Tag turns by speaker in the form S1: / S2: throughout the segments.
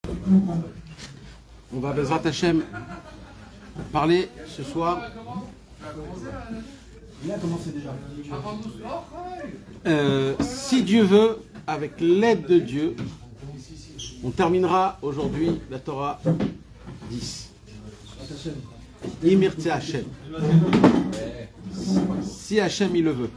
S1: On va, Bezrat Hashem, parler ce soir.
S2: Il a commencé déjà.
S1: Si Dieu veut, avec l'aide de Dieu, on terminera aujourd'hui la Torah 10. Imirtse Hashem. Si Hashem il le veut.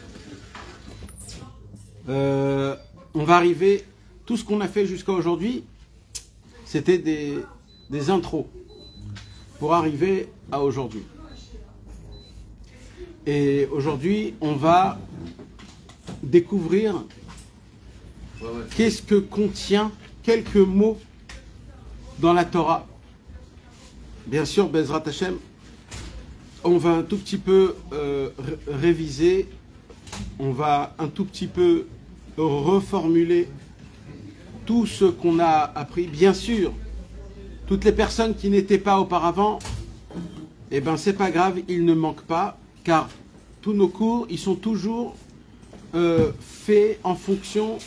S1: On va arriver, tout ce qu'on a fait jusqu'à aujourd'hui, c'était des intros pour arriver à aujourd'hui. Et aujourd'hui, on va découvrir qu'est-ce que contient quelques mots dans la Torah. Bien sûr, Bezrat Hashem, on va un tout petit peu réviser, on va un tout petit peu reformuler tout ce qu'on a appris. Bien sûr, toutes les personnes qui n'étaient pas auparavant, eh ben c'est pas grave, ils ne manquent pas, car tous nos cours, ils sont toujours faits en fonction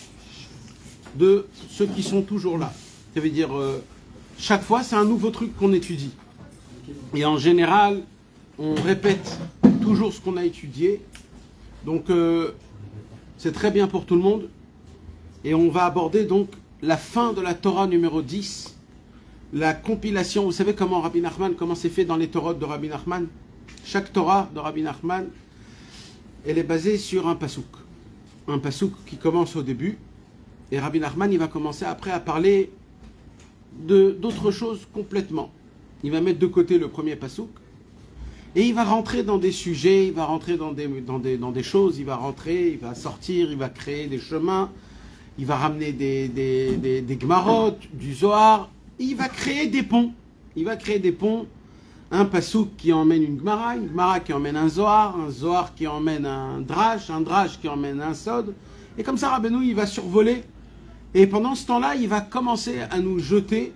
S1: de ceux qui sont toujours là. Ça veut dire, chaque fois, c'est un nouveau truc qu'on étudie. Et en général, on répète toujours ce qu'on a étudié. Donc, c'est très bien pour tout le monde. Et on va aborder donc la fin de la Torah numéro 10, la compilation. Vous savez comment Rabbi Nachman, comment c'est fait dans les Torahs de Rabbi Nachman? Chaque Torah de Rabbi Nachman, elle est basée sur un pasouk. Un pasouk qui commence au début. Et Rabbi Nachman, il va commencer après à parler d'autres choses complètement. Il va mettre de côté le premier pasouk. Et il va rentrer dans des sujets, il va rentrer dans des choses, il va rentrer, il va sortir, il va créer des chemins, il va ramener des Gemarot, du Zohar, il va créer des ponts. Il va créer des ponts, un pasouk qui emmène une Gemara qui emmène un Zohar qui emmène un Drash qui emmène un Sod. Et comme ça, Rabbeinu, il va survoler. Et pendant ce temps-là, il va commencer à nous jeter,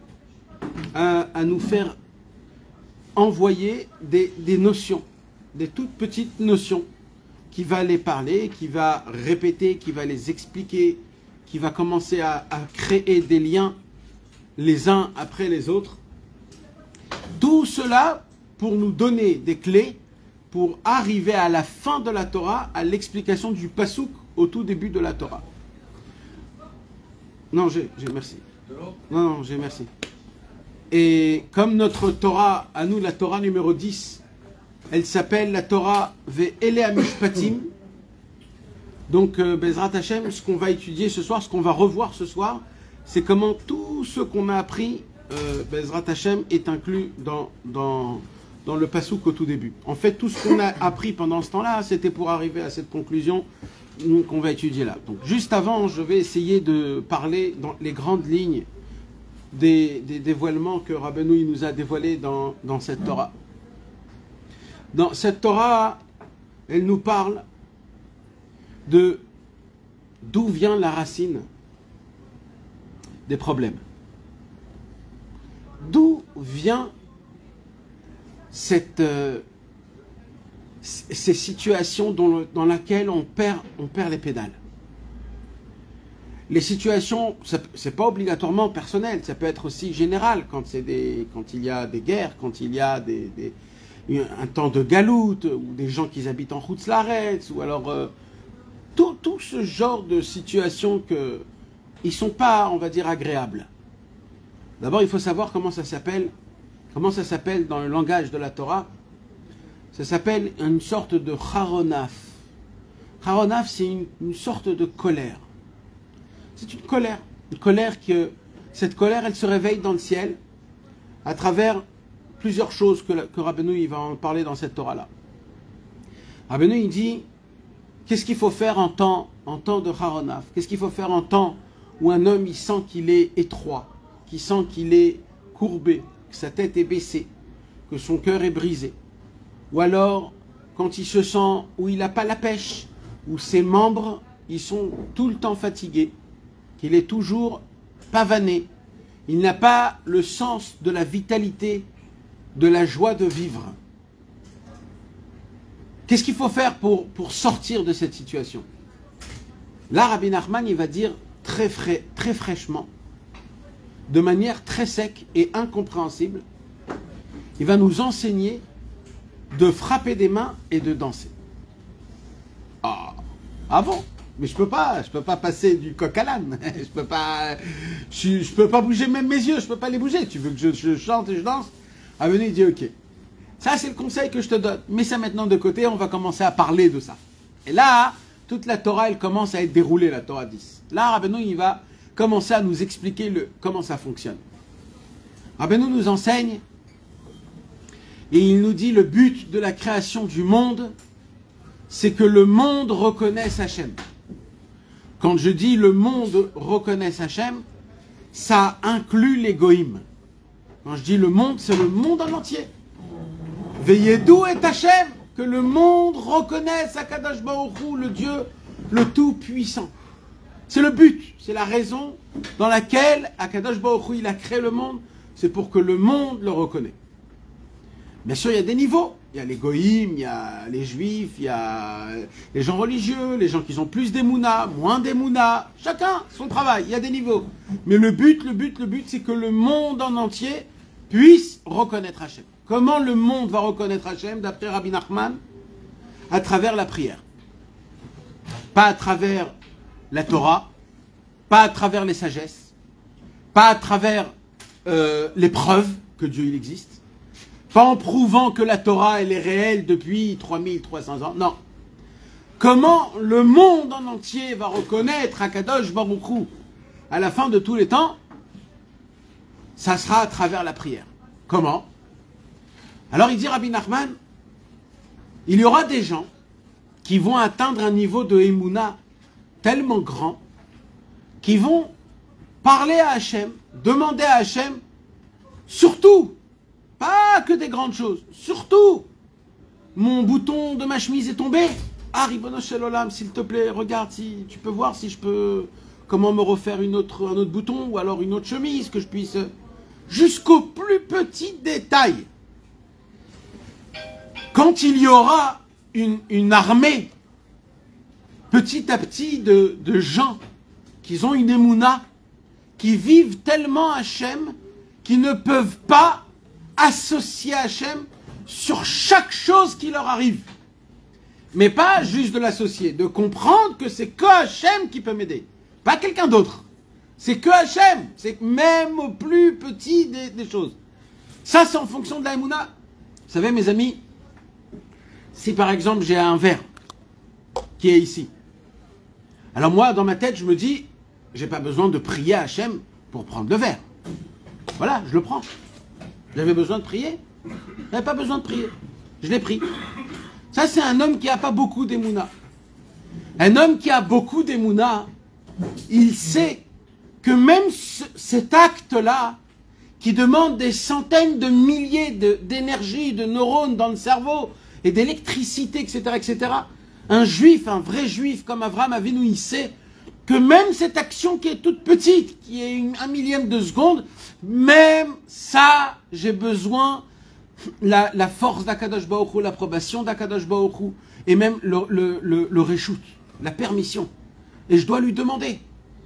S1: à nous faire envoyer des notions, des toutes petites notions, qui va les parler, qui va répéter, qui va les expliquer, qui va commencer à créer des liens les uns après les autres. Tout cela pour nous donner des clés pour arriver à la fin de la Torah, à l'explication du pasouk au tout début de la Torah. Non, j'ai merci. Non, j'ai merci. Et comme notre Torah, à nous, la Torah numéro 10, elle s'appelle la Torah Ve'ele Mishpatim. Donc, Bezrat Hashem, ce qu'on va étudier ce soir, ce qu'on va revoir ce soir, c'est comment tout ce qu'on a appris, Bezrat Hashem, est inclus dans le pasouk au tout début. En fait, tout ce qu'on a appris pendant ce temps-là, c'était pour arriver à cette conclusion qu'on va étudier là. Donc, juste avant, je vais essayer de parler dans les grandes lignes des dévoilements que Rabbeinu nous a dévoilés dans cette Torah. Dans cette Torah, elle nous parle de d'où vient la racine des problèmes. D'où vient ces situations dans lesquelles on perd les pédales. Les situations, c'est pas obligatoirement personnel, ça peut être aussi général, quand il y a des guerres, quand il y a un temps de galoute, ou des gens qui habitent en Chutz Laaretz, ou alors tout ce genre de situations ils sont pas, on va dire, agréables. D'abord, il faut savoir comment ça s'appelle dans le langage de la Torah. Ça s'appelle une sorte de charonaf. Charonaf, c'est une sorte de colère. C'est une colère. Cette colère, elle se réveille dans le ciel à travers plusieurs choses que Rabbeinu il va en parler dans cette Torah-là. Rabbeinu, il dit, qu'est-ce qu'il faut faire en temps de charonaf? Qu'est-ce qu'il faut faire en temps où un homme, il sent qu'il est étroit, qu'il sent qu'il est courbé, que sa tête est baissée, que son cœur est brisé? Ou alors, quand il se sent, où il n'a pas la pêche, où ses membres, ils sont tout le temps fatigués, qu'il est toujours pavané, il n'a pas le sens de la vitalité, de la joie de vivre. Qu'est-ce qu'il faut faire pour sortir de cette situation? Là, Rabbi Nachman, il va dire très fraîchement, de manière très sec et incompréhensible, il va nous enseigner de frapper des mains et de danser. Ah bon? Mais je peux pas passer du coq à l'âne. Je peux pas bouger même mes yeux, je peux pas les bouger. Tu veux que je chante et je danse? Avenu, il dit ok. Ça, c'est le conseil que je te donne. Mets ça maintenant de côté, on va commencer à parler de ça. Et là, toute la Torah, elle commence à être déroulée, la Torah 10. Là, Rabbeinu, il va commencer à nous expliquer comment ça fonctionne. Rabbeinu nous enseigne, et il nous dit le but de la création du monde, c'est que le monde reconnaisse Hachem. Quand je dis le monde reconnaisse Hachem, ça inclut les goïms. Quand je dis le monde, c'est le monde en entier. Veillez d'où est Hachem, que le monde reconnaisse Akadosh Baruch Hu, le Dieu, le Tout-Puissant. C'est le but, c'est la raison dans laquelle Akadosh Baruch Hu, il a créé le monde, c'est pour que le monde le reconnaisse. Bien sûr, il y a des niveaux. Il y a les goïms, il y a les juifs, il y a les gens religieux, les gens qui ont plus d'émouna, moins d'émouna. Chacun son travail, il y a des niveaux. Mais le but, c'est que le monde en entier puisse reconnaître Hachem. Comment le monde va reconnaître Hachem, d'après Rabbi Nachman? À travers la prière. Pas à travers la Torah, pas à travers les sagesses, pas à travers les preuves que Dieu il existe, pas en prouvant que la Torah elle est réelle depuis 3300 ans, non. Comment le monde en entier va reconnaître Akadosh Baruch Hu à la fin de tous les temps? Ça sera à travers la prière. Comment? Alors il dit Rabbi Nachman, il y aura des gens qui vont atteindre un niveau de Emouna tellement grand, qui vont parler à Hachem, demander à Hachem, surtout, pas que des grandes choses, surtout, mon bouton de ma chemise est tombé. Ah, Ribono Shel Olam, s'il te plaît, regarde, si tu peux voir si je peux, comment me refaire un autre bouton, ou alors une autre chemise, que je puisse, jusqu'au plus petit détail. Quand il y aura une armée, petit à petit, de gens qui ont une émouna, qui vivent tellement Hachem, qui ne peuvent pas associer Hachem sur chaque chose qui leur arrive. Mais pas juste de l'associer, de comprendre que c'est que Hachem qui peut m'aider, pas quelqu'un d'autre. C'est que Hachem, c'est même au plus petit des choses. Ça, c'est en fonction de la émouna. Vous savez, mes amis, si par exemple j'ai un verre qui est ici, alors moi, dans ma tête, je me dis, j'ai pas besoin de prier à Hachem pour prendre le verre. Voilà, je le prends. J'avais besoin de prier? J'avais pas besoin de prier. Je l'ai pris. Ça, c'est un homme qui n'a pas beaucoup d'émouna. Un homme qui a beaucoup d'émouna, il sait que même cet acte-là, qui demande des centaines de milliers d'énergie, de neurones dans le cerveau, et d'électricité, etc., un juif, un vrai juif comme Avraham Avinu, il sait que même cette action qui est toute petite, qui est un millième de seconde, même ça, j'ai besoin la force d'Akadosh Baruch Hu, l'approbation d'Akadosh Baruch Hu, et même le reshoot, la permission. Et je dois lui demander.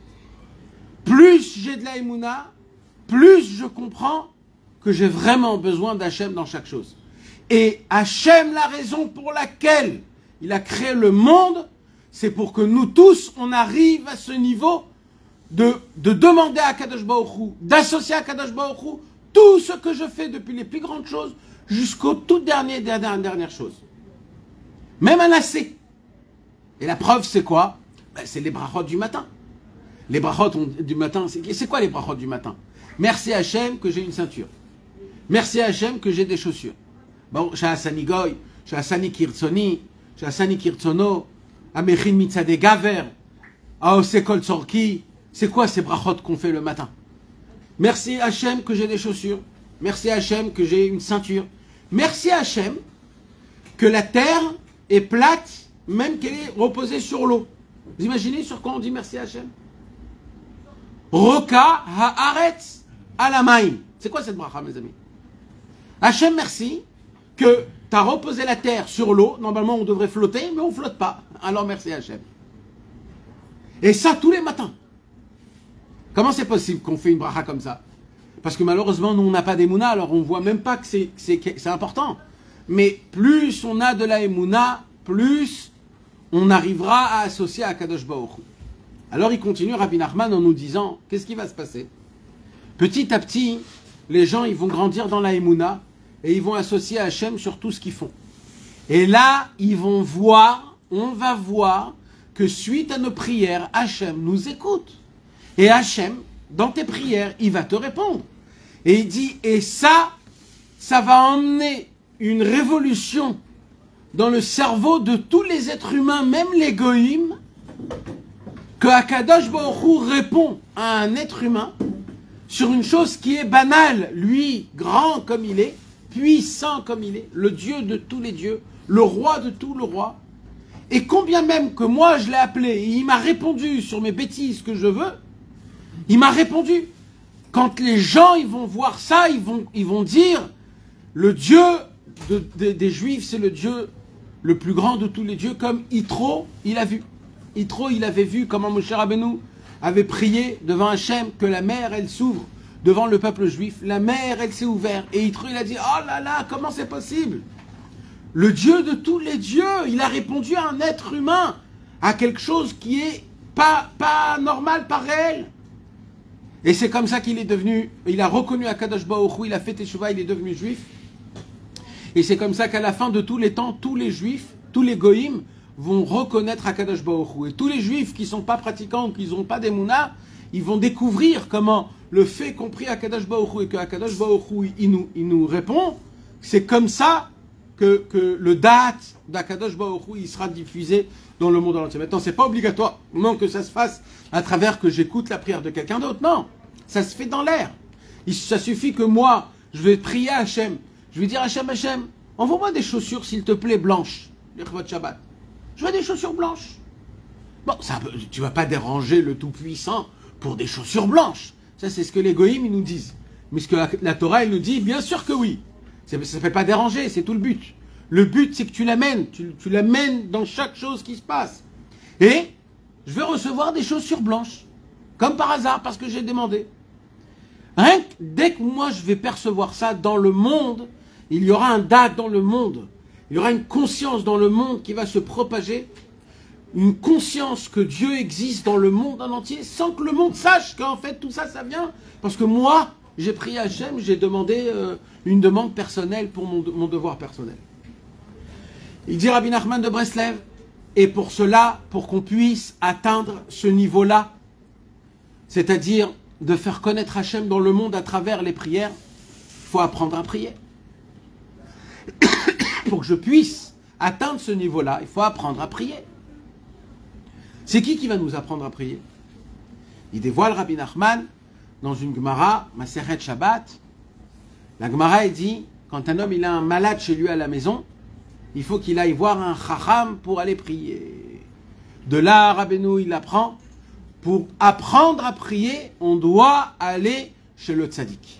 S1: Plus j'ai de la émouna, plus je comprends que j'ai vraiment besoin d'Hachem dans chaque chose. Et Hachem, la raison pour laquelle il a créé le monde, c'est pour que nous tous, on arrive à ce niveau de demander à Kadosh Baruch Hu, d'associer à Kadosh Baruch Hu tout ce que je fais depuis les plus grandes choses jusqu'au tout dernière chose. Même un lacet. Et la preuve, c'est quoi? Ben, c'est les brachot du matin. Les brachot du matin, c'est quoi les brachot du matin? Merci Hachem que j'ai une ceinture. Merci Hachem que j'ai des chaussures. Bon, Sha'asani Goy, Sha'asani Kirtzoni, Sha'asani Kirtzono, Amechin Mitzade Gaver, Aose Kol Tzorki. C'est quoi ces brachot qu'on fait le matin? Merci Hachem que j'ai des chaussures. Merci Hachem que j'ai une ceinture. Merci Hachem que la terre est plate, même qu'elle est reposée sur l'eau. Vous imaginez sur quoi on dit merci Hachem? Roka haaretz alamaim. C'est quoi cette bracha, mes amis? Hachem, merci que tu as reposé la terre sur l'eau. Normalement, on devrait flotter, mais on ne flotte pas. Alors, merci Hachem. Et ça, tous les matins. Comment c'est possible qu'on fait une bracha comme ça? Parce que malheureusement, nous, on n'a pas d'émouna, alors on ne voit même pas que c'est important. Mais plus on a de la émouna, plus on arrivera à associer à Kadosh Baruch Hu. Alors il continue, Rabbi Nachman, en nous disant, qu'est-ce qui va se passer? Petit à petit, les gens, ils vont grandir dans la émouna et ils vont associer Hachem sur tout ce qu'ils font. Et là, on va voir que suite à nos prières, Hachem nous écoute. Et Hachem, dans tes prières, il va te répondre. Et il dit, et ça va emmener une révolution dans le cerveau de tous les êtres humains, même les goïms, que Akadosh Baruch Hu répond à un être humain sur une chose qui est banale. Lui, grand comme il est, puissant comme il est, le Dieu de tous les dieux, le roi de tout le roi. Et combien même que moi je l'ai appelé et il m'a répondu sur mes bêtises que je veux, il m'a répondu. Quand les gens ils vont voir ça, ils vont dire, le Dieu des Juifs, c'est le Dieu le plus grand de tous les dieux, comme Yitro, il a vu. Yitro, il avait vu comment Moshe Rabbeinu avait prié devant Hachem que la mer, elle s'ouvre devant le peuple juif. La mer, elle s'est ouverte. Et Yitro, il a dit, oh là là, comment c'est possible? Le Dieu de tous les dieux, il a répondu à un être humain, à quelque chose qui est pas normal, pas réel. Et c'est comme ça qu'il est devenu, il a reconnu Akadosh Baruch Hu, il a fait Teshuvah, il est devenu juif. Et c'est comme ça qu'à la fin de tous les temps, tous les juifs, tous les goïms vont reconnaître Akadosh Baruch Hu. Et tous les juifs qui ne sont pas pratiquants, qui n'ont pas d'émouna, ils vont découvrir comment le fait qu'on prie Akadosh Baruch Hu et que Akadosh Baruch Hu, il nous répond, c'est comme ça que le date d'Akadosh Baruch Hu, il sera diffusé dans le monde entier. Maintenant, c'est pas obligatoire, non, que ça se fasse à travers que j'écoute la prière de quelqu'un d'autre. Non, ça se fait dans l'air. Ça suffit que moi, je vais prier à Hachem. Je vais dire à Hachem, envoie-moi des chaussures, s'il te plaît, blanches. L'Echvot Shabbat. Je veux des chaussures blanches. Bon, tu vas pas déranger le Tout-Puissant pour des chaussures blanches. Ça, c'est ce que les goïms, ils nous disent. Mais ce que la Torah, elle nous dit, bien sûr que oui. Ça ne fait pas déranger, c'est tout le but. Le but, c'est que tu l'amènes. Tu l'amènes dans chaque chose qui se passe. Et je vais recevoir des chaussures blanches. Comme par hasard, parce que j'ai demandé. Rien que dès que moi, je vais percevoir ça dans le monde, il y aura un date dans le monde. Il y aura une conscience dans le monde qui va se propager. Une conscience que Dieu existe dans le monde en entier, sans que le monde sache qu'en fait, tout ça, ça vient. Parce que moi, j'ai prié à Hachem, j'ai demandé une demande personnelle pour mon devoir personnel. Il dit Rabbi Nachman de Breslev, et pour cela, pour qu'on puisse atteindre ce niveau-là, c'est-à-dire de faire connaître Hachem dans le monde à travers les prières, il faut apprendre à prier. Pour que je puisse atteindre ce niveau-là, il faut apprendre à prier. C'est qui va nous apprendre à prier? Il dévoile Rabbi Nachman dans une Gemara, Maseret Shabbat. La Gemara, elle dit, quand un homme il a un malade chez lui à la maison, il faut qu'il aille voir un chacham pour aller prier. De là, Rabbeinu, il apprend, pour apprendre à prier, on doit aller chez le tzaddik.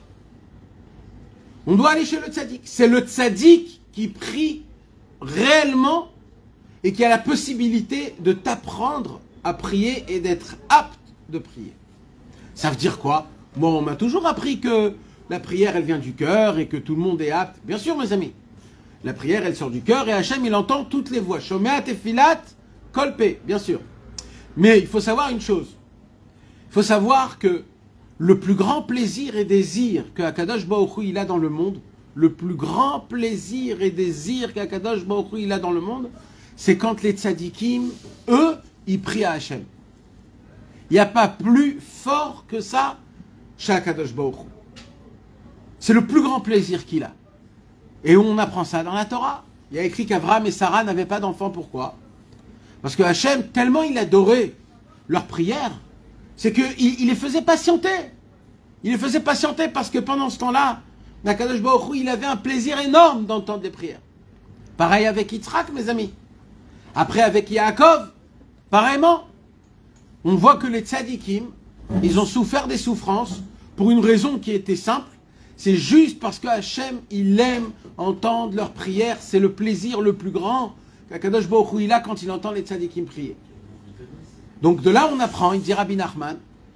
S1: On doit aller chez le tzaddik. C'est le tzaddik qui prie réellement et qui a la possibilité de t'apprendre à prier et d'être apte de prier. Ça veut dire quoi? Moi, on m'a toujours appris que la prière, elle vient du cœur et que tout le monde est apte. Bien sûr, mes amis. La prière, elle sort du cœur et Hachem, il entend toutes les voix. Shomea tefilat kolpe, bien sûr. Mais il faut savoir une chose. Il faut savoir que le plus grand plaisir et désir que Akadosh Baruch Hu, il a dans le monde, le plus grand plaisir et désir qu'Akadosh Baruch Hu, il a dans le monde, c'est quand les tzadikim, eux, ils prient à Hachem. Il n'y a pas plus fort que ça chez Akadosh Baruch Hu. C'est le plus grand plaisir qu'il a. Et on apprend ça dans la Torah. Il y a écrit qu'Avraham et Sarah n'avaient pas d'enfants. Pourquoi? Parce que Hachem, tellement il adorait leur prière, c'est qu'il les faisait patienter. Il les faisait patienter parce que pendant ce temps-là, Akadosh Baruch Hu, il avait un plaisir énorme d'entendre des prières. Pareil avec Yitzhak, mes amis. Après, avec Yaakov, pareillement. On voit que les tzadikim, ils ont souffert des souffrances pour une raison qui était simple. C'est juste parce que Hachem, il aime entendre leurs prières. C'est le plaisir le plus grand qu'Akadosh Baruch Hu, il a quand il entend les tzadikim prier. Donc de là, on apprend, il dit Rabbi Nachman,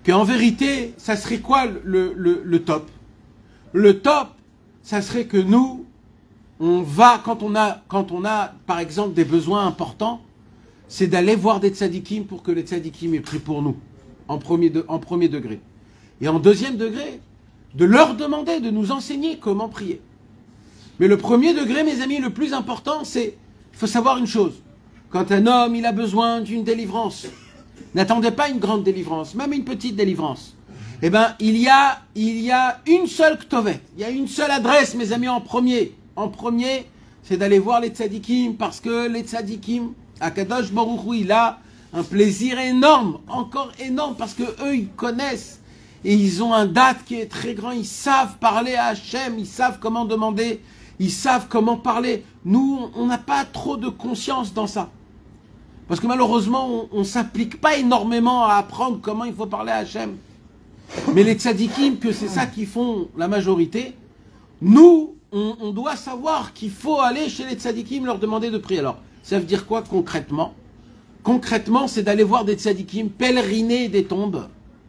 S1: qu'en vérité, ça serait quoi le top? Le top, ça serait que nous, on va, quand on a, par exemple, des besoins importants, c'est d'aller voir des tzadikim pour que les tzadikim aient pris pour nous, en premier degré. Et en deuxième degré, de leur demander de nous enseigner comment prier. Mais le premier degré, mes amis, le plus important, c'est, il faut savoir une chose. Quand un homme, il a besoin d'une délivrance, n'attendez pas une grande délivrance, même une petite délivrance. Eh bien, il y a une seule ktovet, il y a une seule adresse, mes amis, en premier. En premier, c'est d'aller voir les tzadikim, parce que les tzadikim, Akadosh Baruch Hu, il a un plaisir énorme, encore énorme, parce que eux, ils connaissent, et ils ont un date qui est très grand, ils savent parler à Hachem, ils savent comment demander, ils savent comment parler. Nous, on n'a pas trop de conscience dans ça. Parce que malheureusement, on ne s'applique pas énormément à apprendre comment il faut parler à Hachem. Mais les tzadikim, que c'est ça qui font la majorité, nous, on doit savoir qu'il faut aller chez les tzadikim, leur demander de prier. Alors, ça veut dire quoi concrètement? Concrètement, c'est d'aller voir des tzadikim, pèleriner des tombes,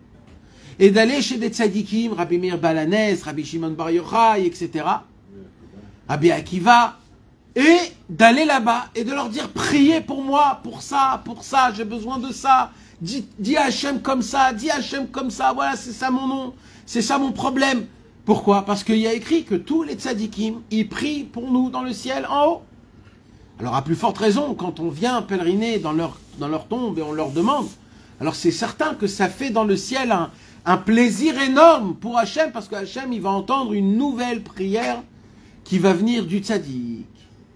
S1: et d'aller chez des tzadikim, Rabbi Meir Balanès, Rabbi Shimon Bar Yochai, etc., Rabbi Akiva, et d'aller là-bas et de leur dire, priez pour moi, pour ça, j'ai besoin de ça, dis à Hachem comme ça, dis à Hachem comme ça, voilà, c'est ça mon nom, c'est ça mon problème. Pourquoi? Parce qu'il y a écrit que tous les tzadikim, ils prient pour nous dans le ciel en haut. Alors à plus forte raison, quand on vient pèleriner dans leur tombe et on leur demande, alors c'est certain que ça fait dans le ciel un plaisir énorme pour Hachem, parce que Hachem, il va entendre une nouvelle prière qui va venir du tzaddik.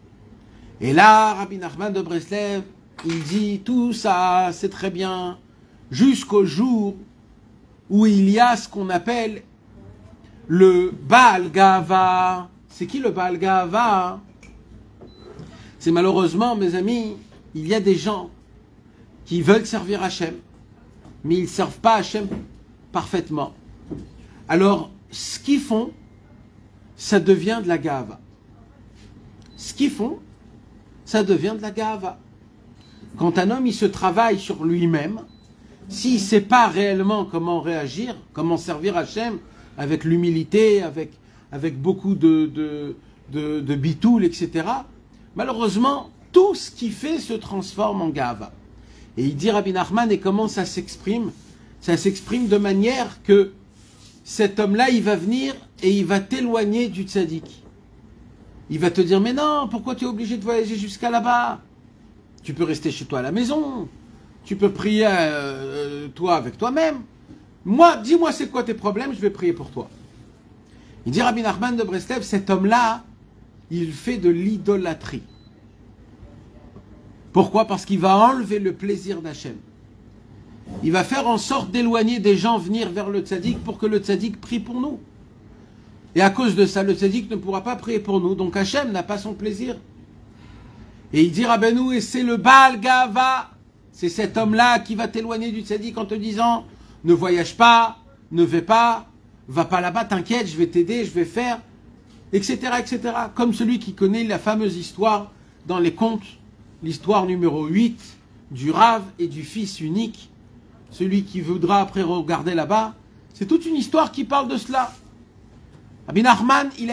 S1: Et là, Rabbi Nachman de Breslev, il dit tout ça, c'est très bien, jusqu'au jour où il y a ce qu'on appelle le Baal Gava. C'est qui le Baal Gava? C'est malheureusement, mes amis, il y a des gens qui veulent servir Hachem, mais ils ne servent pas Hachem parfaitement. Alors, ce qu'ils font, ça devient de la gava. Ce qu'ils font, ça devient de la gava. Quand un homme, il se travaille sur lui-même, s'il ne sait pas réellement comment réagir, comment servir Hachem, avec l'humilité, avec beaucoup de bitoul, etc., malheureusement, tout ce qu'il fait se transforme en gava. Et il dit Rabbi Nachman, et comment ça s'exprime? Ça s'exprime de manière que cet homme-là, il va venir et il va t'éloigner du tzaddik. Il va te dire, mais non, pourquoi tu es obligé de voyager jusqu'à là-bas? Tu peux rester chez toi à la maison. Tu peux prier toi avec toi-même. Moi, dis-moi c'est quoi tes problèmes, je vais prier pour toi. Il dit Rabbi Nachman de Breslev, cet homme-là, il fait de l'idolâtrie. Pourquoi? Parce qu'il va enlever le plaisir d'Hachem. Il va faire en sorte d'éloigner des gens venir vers le tzaddik pour que le tzaddik prie pour nous. Et à cause de ça, le tzaddik ne pourra pas prier pour nous. Donc Hachem n'a pas son plaisir. Et il dit Rabbeinu, et c'est le Baal Gava. C'est cet homme-là qui va t'éloigner du tzaddik en te disant, ne voyage pas, ne vais pas, va pas là-bas, t'inquiète, je vais t'aider, je vais faire, etc., etc. Comme celui qui connaît la fameuse histoire dans les contes, l'histoire numéro 8 du Rav et du fils unique. Celui qui voudra après regarder là-bas, c'est toute une histoire qui parle de cela. Rabbi Nachman, il a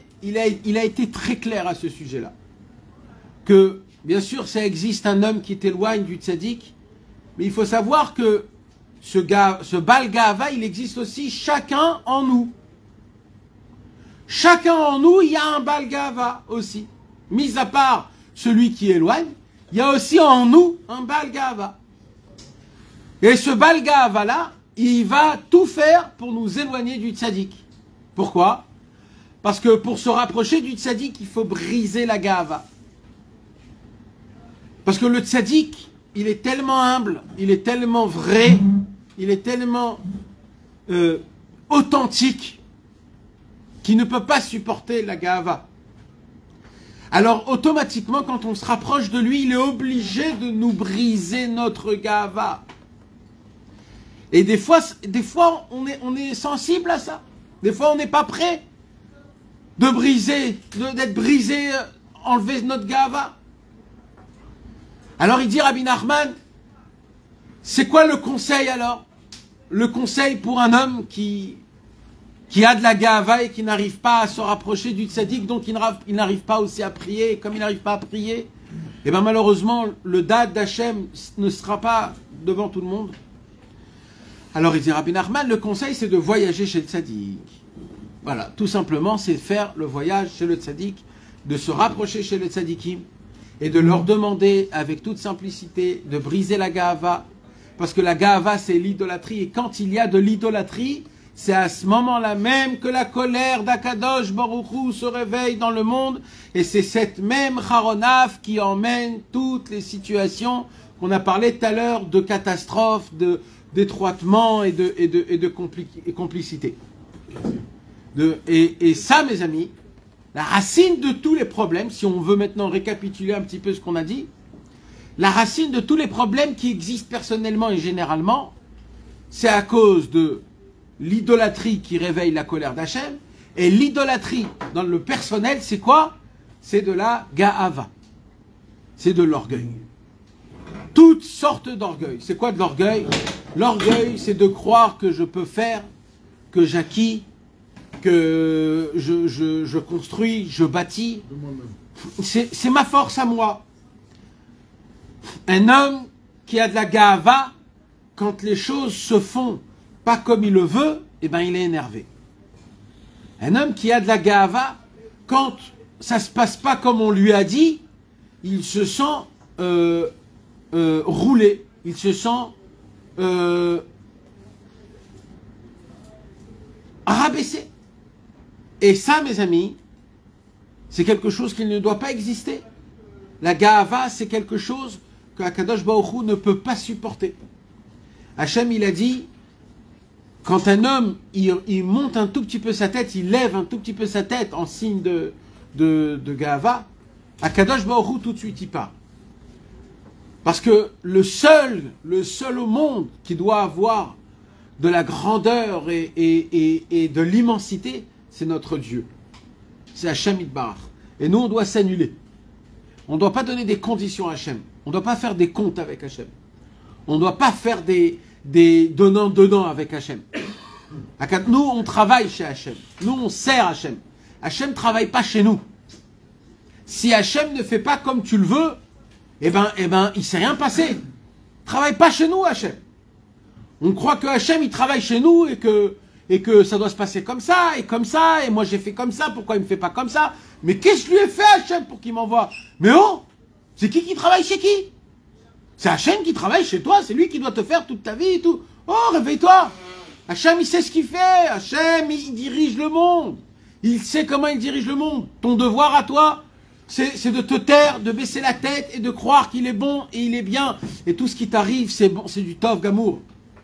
S1: été très clair à ce sujet-là. Que, bien sûr, ça existe un homme qui t'éloigne du tzaddik, mais il faut savoir que ce Baal Gava, il existe aussi chacun en nous. Chacun en nous, il y a un Baal Gava aussi. Mis à part celui qui éloigne, il y a aussi en nous un Baal Gava. Et ce Baal Gava là, il va tout faire pour nous éloigner du tzaddik. Pourquoi? Parce que pour se rapprocher du tzaddik, il faut briser la Gava. Parce que le tzaddik, il est tellement humble, il est tellement vrai, il est tellement authentique, qu'il ne peut pas supporter la Gava. Alors automatiquement, quand on se rapproche de lui, il est obligé de nous briser notre Gava. Et des fois on est sensible à ça. Des fois, on n'est pas prêt de briser, d'être brisé, enlever notre Gava. Alors il dit Rabbi Nachman, c'est quoi le conseil alors? le conseil pour un homme qui a de la gava et qui n'arrive pas à se rapprocher du tzaddik, donc il n'arrive pas aussi à prier, et comme il n'arrive pas à prier, et bien malheureusement, le dad d'Hachem ne sera pas devant tout le monde. Alors il dit Rabbi Nachman, le conseil c'est de voyager chez le tzaddik. Voilà, tout simplement, c'est faire le voyage chez le tzaddik, de se rapprocher chez le tzaddikim, et de leur demander avec toute simplicité de briser la gava, parce que la gava c'est l'idolâtrie, et quand il y a de l'idolâtrie, c'est à ce moment-là même que la colère d'Akadosh Baruch Hu se réveille dans le monde, et c'est cette même Charonaf qui emmène toutes les situations qu'on a parlé tout à l'heure de catastrophes, d'étroitement et de complicité. Et ça, mes amis, la racine de tous les problèmes, si on veut maintenant récapituler un petit peu ce qu'on a dit, la racine de tous les problèmes qui existent personnellement et généralement, c'est à cause de l'idolâtrie qui réveille la colère d'Hachem. Et l'idolâtrie dans le personnel, c'est quoi? C'est de la ga'ava. C'est de l'orgueil. Toutes sortes d'orgueil. C'est quoi de l'orgueil? L'orgueil, c'est de croire que je peux faire, que j'acquis, que je construis, je bâtis. C'est ma force à moi. Un homme qui a de la ga'ava, quand les choses se font pas comme il le veut, eh ben il est énervé. Un homme qui a de la ga'ava, quand ça se passe pas comme on lui a dit, il se sent roulé, il se sent rabaissé. Et ça, mes amis, c'est quelque chose qui ne doit pas exister. La ga'ava, c'est quelque chose que Akadosh Baruch Hu ne peut pas supporter. Hachem, il a dit, quand un homme, il monte un tout petit peu sa tête, il lève un tout petit peu sa tête en signe de ga'ava, Akadosh Baruch Hu tout de suite il part. Parce que le seul au monde qui doit avoir de la grandeur et de l'immensité, c'est notre Dieu. C'est Hachem Yitbarach. Et nous, on doit s'annuler. On ne doit pas donner des conditions à Hachem. On ne doit pas faire des comptes avec Hachem. On ne doit pas faire des donnant-donnant avec Hachem. Nous, on travaille chez Hachem. Nous, on sert Hachem. Hachem ne travaille pas chez nous. Si Hachem ne fait pas comme tu le veux, eh ben, il ne s'est rien passé. Il ne travaille pas chez nous, Hachem. On croit que Hachem, il travaille chez nous et que ça doit se passer comme ça, et moi j'ai fait comme ça, pourquoi il ne me fait pas comme ça? Mais qu'est-ce que je lui ai fait, Hachem, pour qu'il m'envoie? Mais oh, c'est qui travaille chez qui? C'est Hachem qui travaille chez toi, c'est lui qui doit te faire toute ta vie et tout. Oh, réveille-toi. Hachem, il sait ce qu'il fait. Hachem, il dirige le monde. Il sait comment il dirige le monde. Ton devoir à toi, c'est de te taire, de baisser la tête et de croire qu'il est bon et il est bien. Et tout ce qui t'arrive, c'est bon, c'est du tov gamour.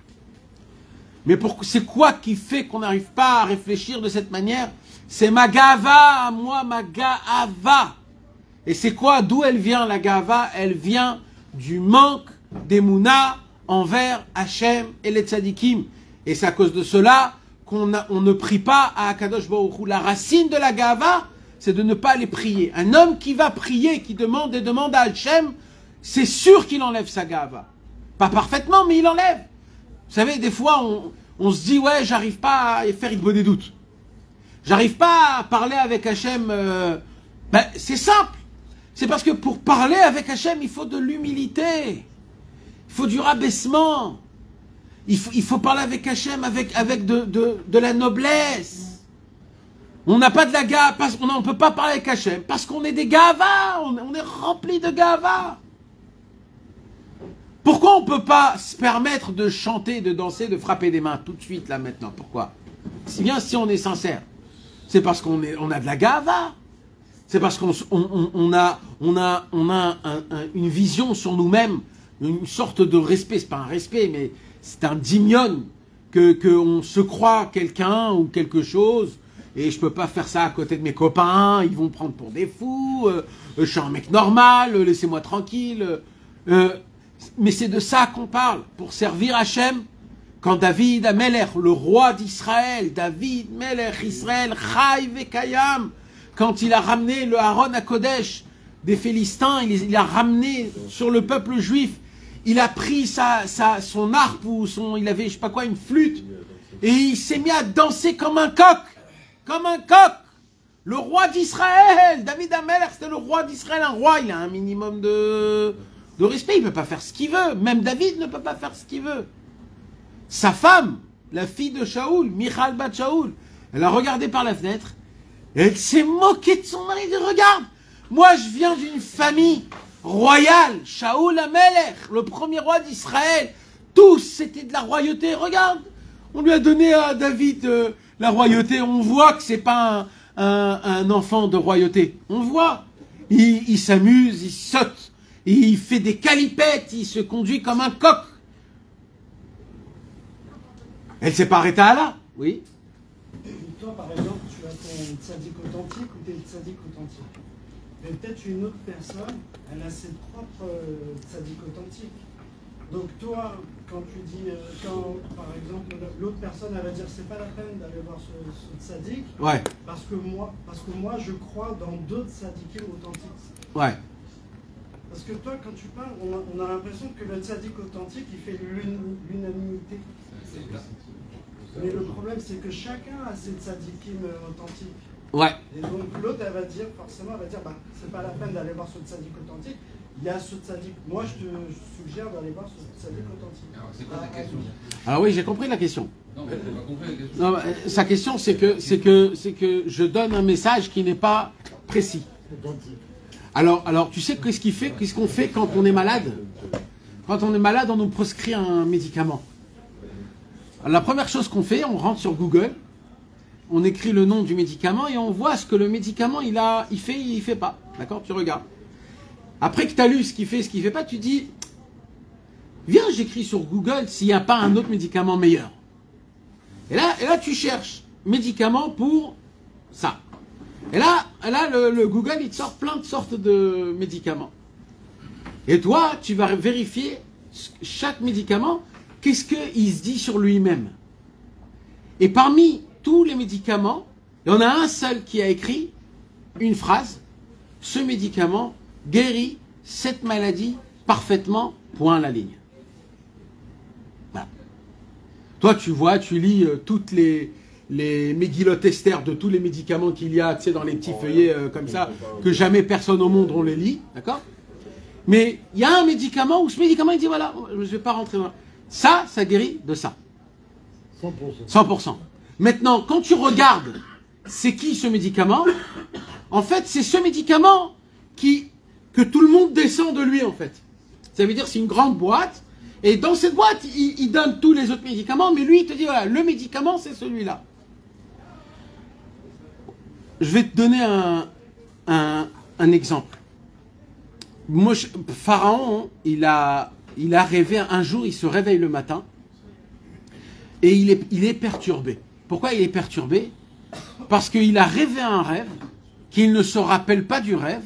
S1: Mais c'est quoi qui fait qu'on n'arrive pas à réfléchir de cette manière? C'est ma gava à moi, ma gava. Et c'est quoi? D'où elle vient, la gava? Elle vient du manque d'Emouna envers Hachem et les tzadikim. Et c'est à cause de cela qu'on ne prie pas à Akadosh Baruch Hu. La racine de la gava, c'est de ne pas aller prier. Un homme qui va prier, qui demande et demande à Hachem, c'est sûr qu'il enlève sa gava. Pas parfaitement, mais il enlève. Vous savez, des fois, on se dit, ouais, j'arrive pas à faire une des doutes. J'arrive pas à parler avec Hachem. Ben, c'est simple. C'est parce que pour parler avec Hachem, il faut de l'humilité. Il faut du rabaissement. Il faut parler avec Hachem avec de la noblesse. On n'a pas de la gava, on ne peut pas parler avec Hachem parce qu'on est des gavas, on est rempli de gavas. Pourquoi on ne peut pas se permettre de chanter, de danser, de frapper des mains tout de suite là maintenant? Pourquoi? Si bien si on est sincère, c'est parce qu'on a de la gava. C'est parce qu'on a une vision sur nous-mêmes, une sorte de respect. C'est pas un respect, mais c'est un dimion qu'on se croit quelqu'un ou quelque chose. Et je peux pas faire ça à côté de mes copains. Ils vont me prendre pour des fous. Je suis un mec normal. Laissez-moi tranquille. Mais c'est de ça qu'on parle. Pour servir Hachem, quand David Amelech, le roi d'Israël, David Melech Israël, Chai Vekayam, quand il a ramené le Aaron à Kodesh des Philistins, il a ramené sur le peuple juif, il a pris son harpe ou il avait, je sais pas quoi, une flûte, et il s'est mis à danser comme un coq. Comme un coq. Le roi d'Israël, David Amelech, c'était le roi d'Israël. Un roi, il a un minimum de respect. Il ne peut pas faire ce qu'il veut. Même David ne peut pas faire ce qu'il veut. Sa femme, la fille de Shaoul, Michal bat Shaoul, elle a regardé par la fenêtre. Et elle s'est moquée de son mari. Elle dit, regarde, moi je viens d'une famille royale. Shaoul Amelech, le premier roi d'Israël. Tous, c'était de la royauté. Regarde, on lui a donné à David la royauté. On voit que c'est pas un enfant de royauté. On voit. Il s'amuse, il saute, il fait des calipettes, il se conduit comme un coq. Elle s'est pas arrêtée à là. Oui.
S2: Toi, par exemple, tu as ton tzaddik authentique ou tes tzaddik authentiques. Mais peut-être une autre personne, elle a ses propres tzaddik authentiques. Donc toi, quand tu dis, par exemple, l'autre personne, elle va dire c'est pas la peine d'aller voir ce tzaddik,
S1: ouais.
S2: parce que moi, je crois dans d'autres tzaddikim authentiques.
S1: Ouais.
S2: Parce que toi, quand tu parles, on a l'impression que le tzaddik authentique, il fait l'unanimité. Mais le problème, c'est que chacun a ses tzaddikim authentiques.
S1: Ouais.
S2: Et donc l'autre, elle va dire, forcément, elle va dire, bah, c'est pas la peine d'aller voir ce tzaddik authentique. Il y a ce tzaddik. Moi, je te suggère d'aller voir ce tzaddik authentique. Alors, c'est quoi ta question?
S1: Alors oui, j'ai compris la question.
S3: Non, mais j'ai pas compris la question.
S1: Non, sa question, c'est que je donne un message qui n'est pas précis. Alors, tu sais qu'est-ce qu'on fait quand on est malade? Quand on est malade, on nous prescrit un médicament. Alors, la première chose qu'on fait, on rentre sur Google, on écrit le nom du médicament et on voit ce que le médicament il fait pas. D'accord? Tu regardes. Après que tu as lu ce qu'il fait pas, tu dis, viens, j'écris sur Google s'il n'y a pas un autre médicament meilleur. Et là, tu cherches médicament pour ça. Et là, le Google, il te sort plein de sortes de médicaments. Et toi, tu vas vérifier chaque médicament, qu'est-ce qu'il se dit sur lui-même. Et parmi tous les médicaments, il y en a un seul qui a écrit une phrase, ce médicament guérit cette maladie parfaitement, point à la ligne. Voilà. Toi, tu lis toutes les Megillot Esther de tous les médicaments qu'il y a, tu sais, dans les petits feuillets comme ça, que jamais personne au monde on les lit, d'accord? Mais il y a un médicament où ce médicament, il dit, voilà, je ne vais pas rentrer dans... Ça guérit de ça.
S4: 100%.
S1: 100%. Maintenant, quand tu regardes, c'est qui ce médicament? En fait, c'est ce médicament que tout le monde descend de lui, en fait. Ça veut dire c'est une grande boîte, et dans cette boîte, il donne tous les autres médicaments, mais lui, il te dit, voilà, le médicament, c'est celui-là. Je vais te donner un exemple. Moi, Pharaon, il a rêvé, un jour, il se réveille le matin, et il est perturbé. Pourquoi il est perturbé? Parce qu'il a rêvé un rêve, qu'il ne se rappelle pas du rêve,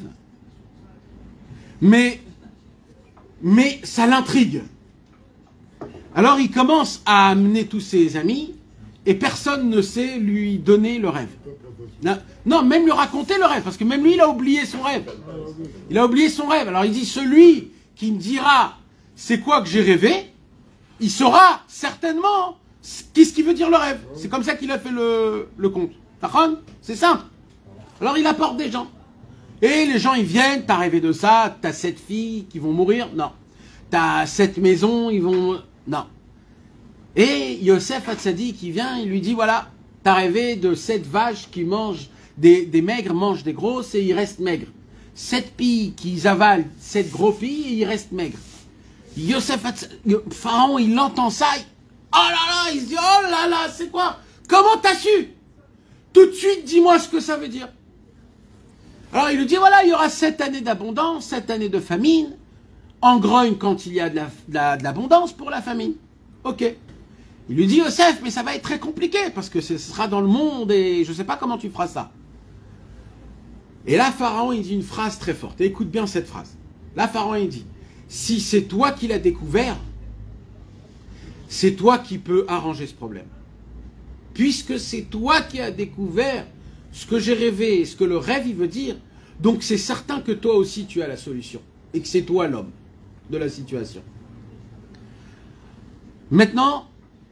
S1: mais ça l'intrigue. Alors il commence à amener tous ses amis, et personne ne sait lui donner le rêve. Non, même lui raconter le rêve, parce que même lui, il a oublié son rêve. Il a oublié son rêve. Alors il dit, celui qui me dira c'est quoi que j'ai rêvé, il saura certainement qu'est-ce qui veut dire le rêve. C'est comme ça qu'il a fait le conte. C'est simple. Alors il apporte des gens. Et les gens, ils viennent, t'as rêvé de ça, t'as 7 filles qui vont mourir, non. T'as 7 maisons, ils vont... Non. Et Yosef Hatzadik, qui vient, il lui dit, voilà, t'as rêvé de 7 vaches qui mangent, des maigres mangent des grosses et ils restent maigres. 7 pilles qui avalent 7 gros pilles et ils restent maigres. Yosef Hatzadik, Pharaon, il entend ça, oh là là, il se dit, oh là là, c'est quoi? Comment t'as su? Tout de suite, dis-moi ce que ça veut dire. Alors il lui dit, voilà, il y aura 7 années d'abondance, 7 années de famine, en grogne quand il y a de l'abondance pour la famine. Ok. Il lui dit, Yosef, mais ça va être très compliqué, parce que ce sera dans le monde, et je ne sais pas comment tu feras ça. Et là, Pharaon, il dit une phrase très forte, et écoute bien cette phrase. Là, Pharaon, il dit, si c'est toi qui l'as découvert, c'est toi qui peux arranger ce problème. Puisque c'est toi qui as découvert ce que j'ai rêvé, ce que le rêve il veut dire, donc c'est certain que toi aussi tu as la solution, et que c'est toi l'homme de la situation. Maintenant,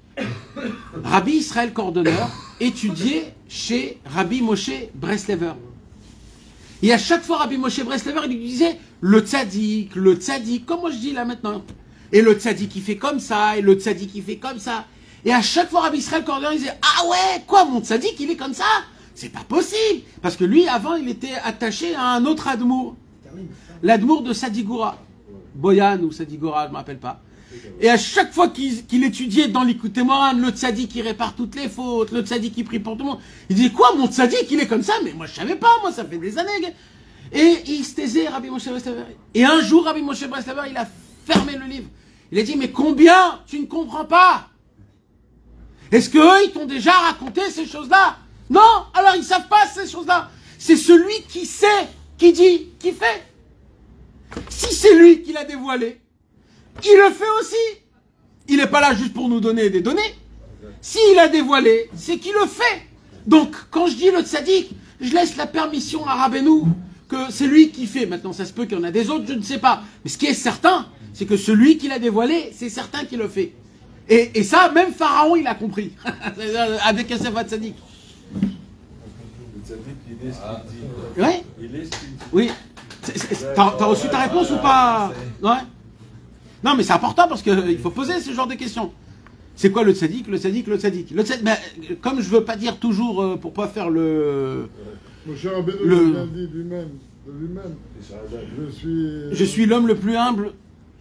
S1: Rabbi Israël Cordonneur étudiait chez Rabbi Moshe Breslever. Et à chaque fois, Rabbi Moshe Breslever, il lui disait le tzaddik, comme moi je dis là maintenant. Et le tzaddik, il fait comme ça, et le tzaddik, il fait comme ça. Et à chaque fois, Rabbi Israël Cordonneur, il disait ah ouais, quoi, mon tzaddik, il est comme ça? C'est pas possible. Parce que lui, avant, il était attaché à un autre admour. L'admour de Sadigora. Boyan ou Sadigora, je ne me rappelle pas. Et à chaque fois qu'il étudiait dans l'Ikoutémoran, le tzaddik qui répare toutes les fautes, le tzaddik qui prie pour tout le monde, il disait quoi, mon tzaddik il est comme ça? Mais moi je savais pas, moi ça fait des années. Et il se taisait, Rabbi Moshe Breslever. Et un jour, Rabbi Moshe Breslever, il a fermé le livre. Il a dit, mais combien tu ne comprends pas? Est-ce qu'eux, ils t'ont déjà raconté ces choses-là? Non, alors ils ne savent pas ces choses-là. C'est celui qui sait, qui dit, qui fait. Si c'est lui qui l'a dévoilé, il le fait aussi. Il n'est pas là juste pour nous donner des données. S'il a dévoilé, c'est qu'il le fait. Donc, quand je dis le tzaddik, je laisse la permission à Rabbeinu que c'est lui qui fait. Maintenant, ça se peut qu'il y en a des autres, je ne sais pas. Mais ce qui est certain, c'est que celui qui l'a dévoilé, c'est certain qu'il le fait. Et ça, même Pharaon, il a compris. Avec Yosef HaTzadik.
S3: Le tzaddik, il est ce qu'il dit.
S1: Ouais.
S3: Il est ce qu'il dit.
S1: Oui. T'as reçu ta réponse ou pas? Ouais. Non, mais c'est important parce qu'il faut poser ce genre de questions. C'est quoi le tzaddik? Le tzaddik, le tzaddik. Le tzaddik, ben, comme je veux pas dire toujours pour pas faire le.
S4: Mon cher Rabbeinu l'a dit lui-même, de lui-même.
S1: Je suis l'homme le plus humble.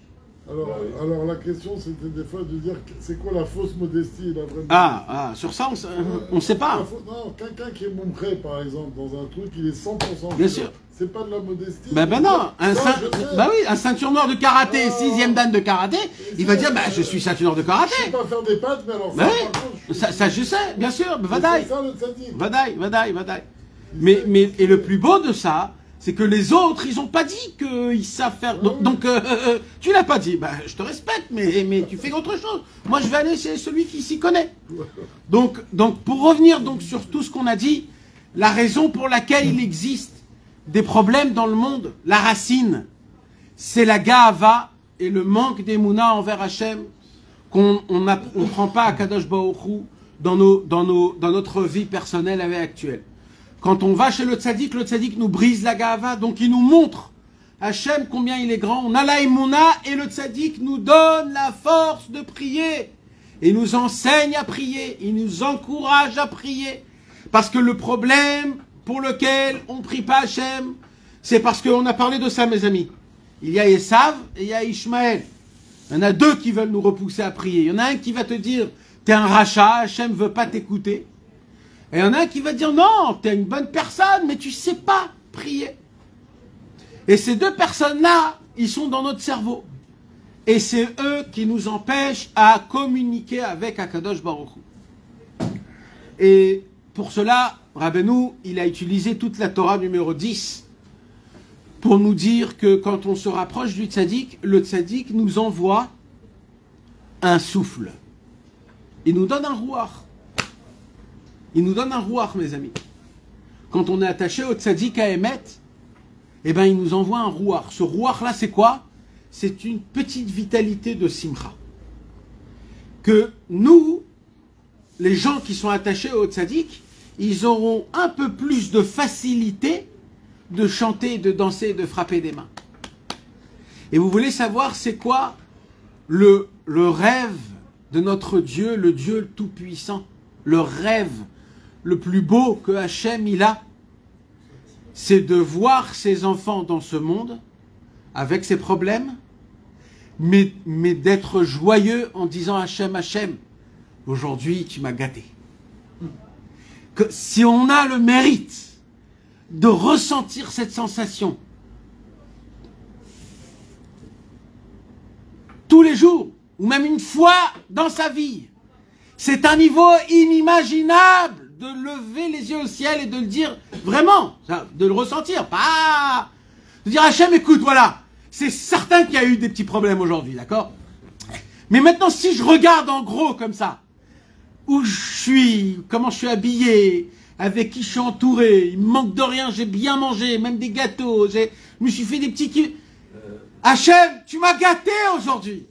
S4: Alors la question c'était des fois de dire c'est quoi la fausse modestie là vraiment.
S1: Sur ça on sait pas.
S4: Non, quelqu'un qui est montré par exemple dans un truc, il est 100%.
S1: Bien sûr.
S4: C'est pas de la modestie.
S1: Ben non, un ceinture noire de karaté, 6e dan de karaté, il va dire je suis ceinture noire de karaté.
S4: Je sais pas faire des pattes, mais alors
S1: ça je sais, bien sûr, vadaï.
S4: C'est ça le tzaddik.
S1: Vadaï. Mais et le plus beau de ça, c'est que les autres, ils n'ont pas dit qu'ils savent faire. Donc tu l'as pas dit. Je te respecte, mais tu fais autre chose. Moi, je vais aller chez celui qui s'y connaît. Donc, pour revenir sur tout ce qu'on a dit, la raison pour laquelle il existe des problèmes dans le monde, la racine, c'est la ga'ava et le manque d'émouna envers Hachem qu'on ne prend pas à Kadosh Baruch Hu dans notre vie personnelle et actuelle. Quand on va chez le tzaddik nous brise la ga'ava, donc il nous montre Hachem combien il est grand. On a la émouna et le tzaddik nous donne la force de prier. Il nous enseigne à prier, il nous encourage à prier. Parce que le problème pour lequel on ne prie pas Hachem, c'est parce qu'on a parlé de ça, mes amis. Il y a Esav et il y a Ishmaël. Il y en a deux qui veulent nous repousser à prier. Il y en a un qui va te dire, t'es un rachat, Hachem ne veut pas t'écouter. Et il y en a un qui va dire, non, t'es une bonne personne, mais tu ne sais pas prier. Et ces deux personnes-là, ils sont dans notre cerveau. Et c'est eux qui nous empêchent à communiquer avec Akadosh Baruch Hu. Et pour cela, Rabbeinu, il a utilisé toute la Torah numéro 10 pour nous dire que quand on se rapproche du tzaddik, le tzaddik nous envoie un souffle. Il nous donne un rouach. Il nous donne un rouach, mes amis. Quand on est attaché au tzaddik à Emet, eh ben, il nous envoie un rouach. Ce rouach-là, c'est quoi? C'est une petite vitalité de simcha. Que nous, les gens qui sont attachés au tzaddik, ils auront un peu plus de facilité de chanter, de danser, de frapper des mains. Et vous voulez savoir c'est quoi le rêve de notre Dieu, le Dieu tout-puissant, le rêve le plus beau que Hachem il a, c'est de voir ses enfants dans ce monde, avec ses problèmes, mais d'être joyeux en disant Hachem, Hachem, aujourd'hui tu m'as gâté. Que si on a le mérite de ressentir cette sensation tous les jours, ou même une fois dans sa vie, c'est un niveau inimaginable de lever les yeux au ciel et de le dire vraiment, de le ressentir, pas de dire Hachem, écoute, voilà, c'est certain qu'il y a eu des petits problèmes aujourd'hui, d'accord? Mais maintenant, si je regarde en gros comme ça, où je suis, comment je suis habillé, avec qui je suis entouré, il me manque de rien, j'ai bien mangé, même des gâteaux, je me suis fait des petits... Hachem, tu m'as gâté aujourd'hui.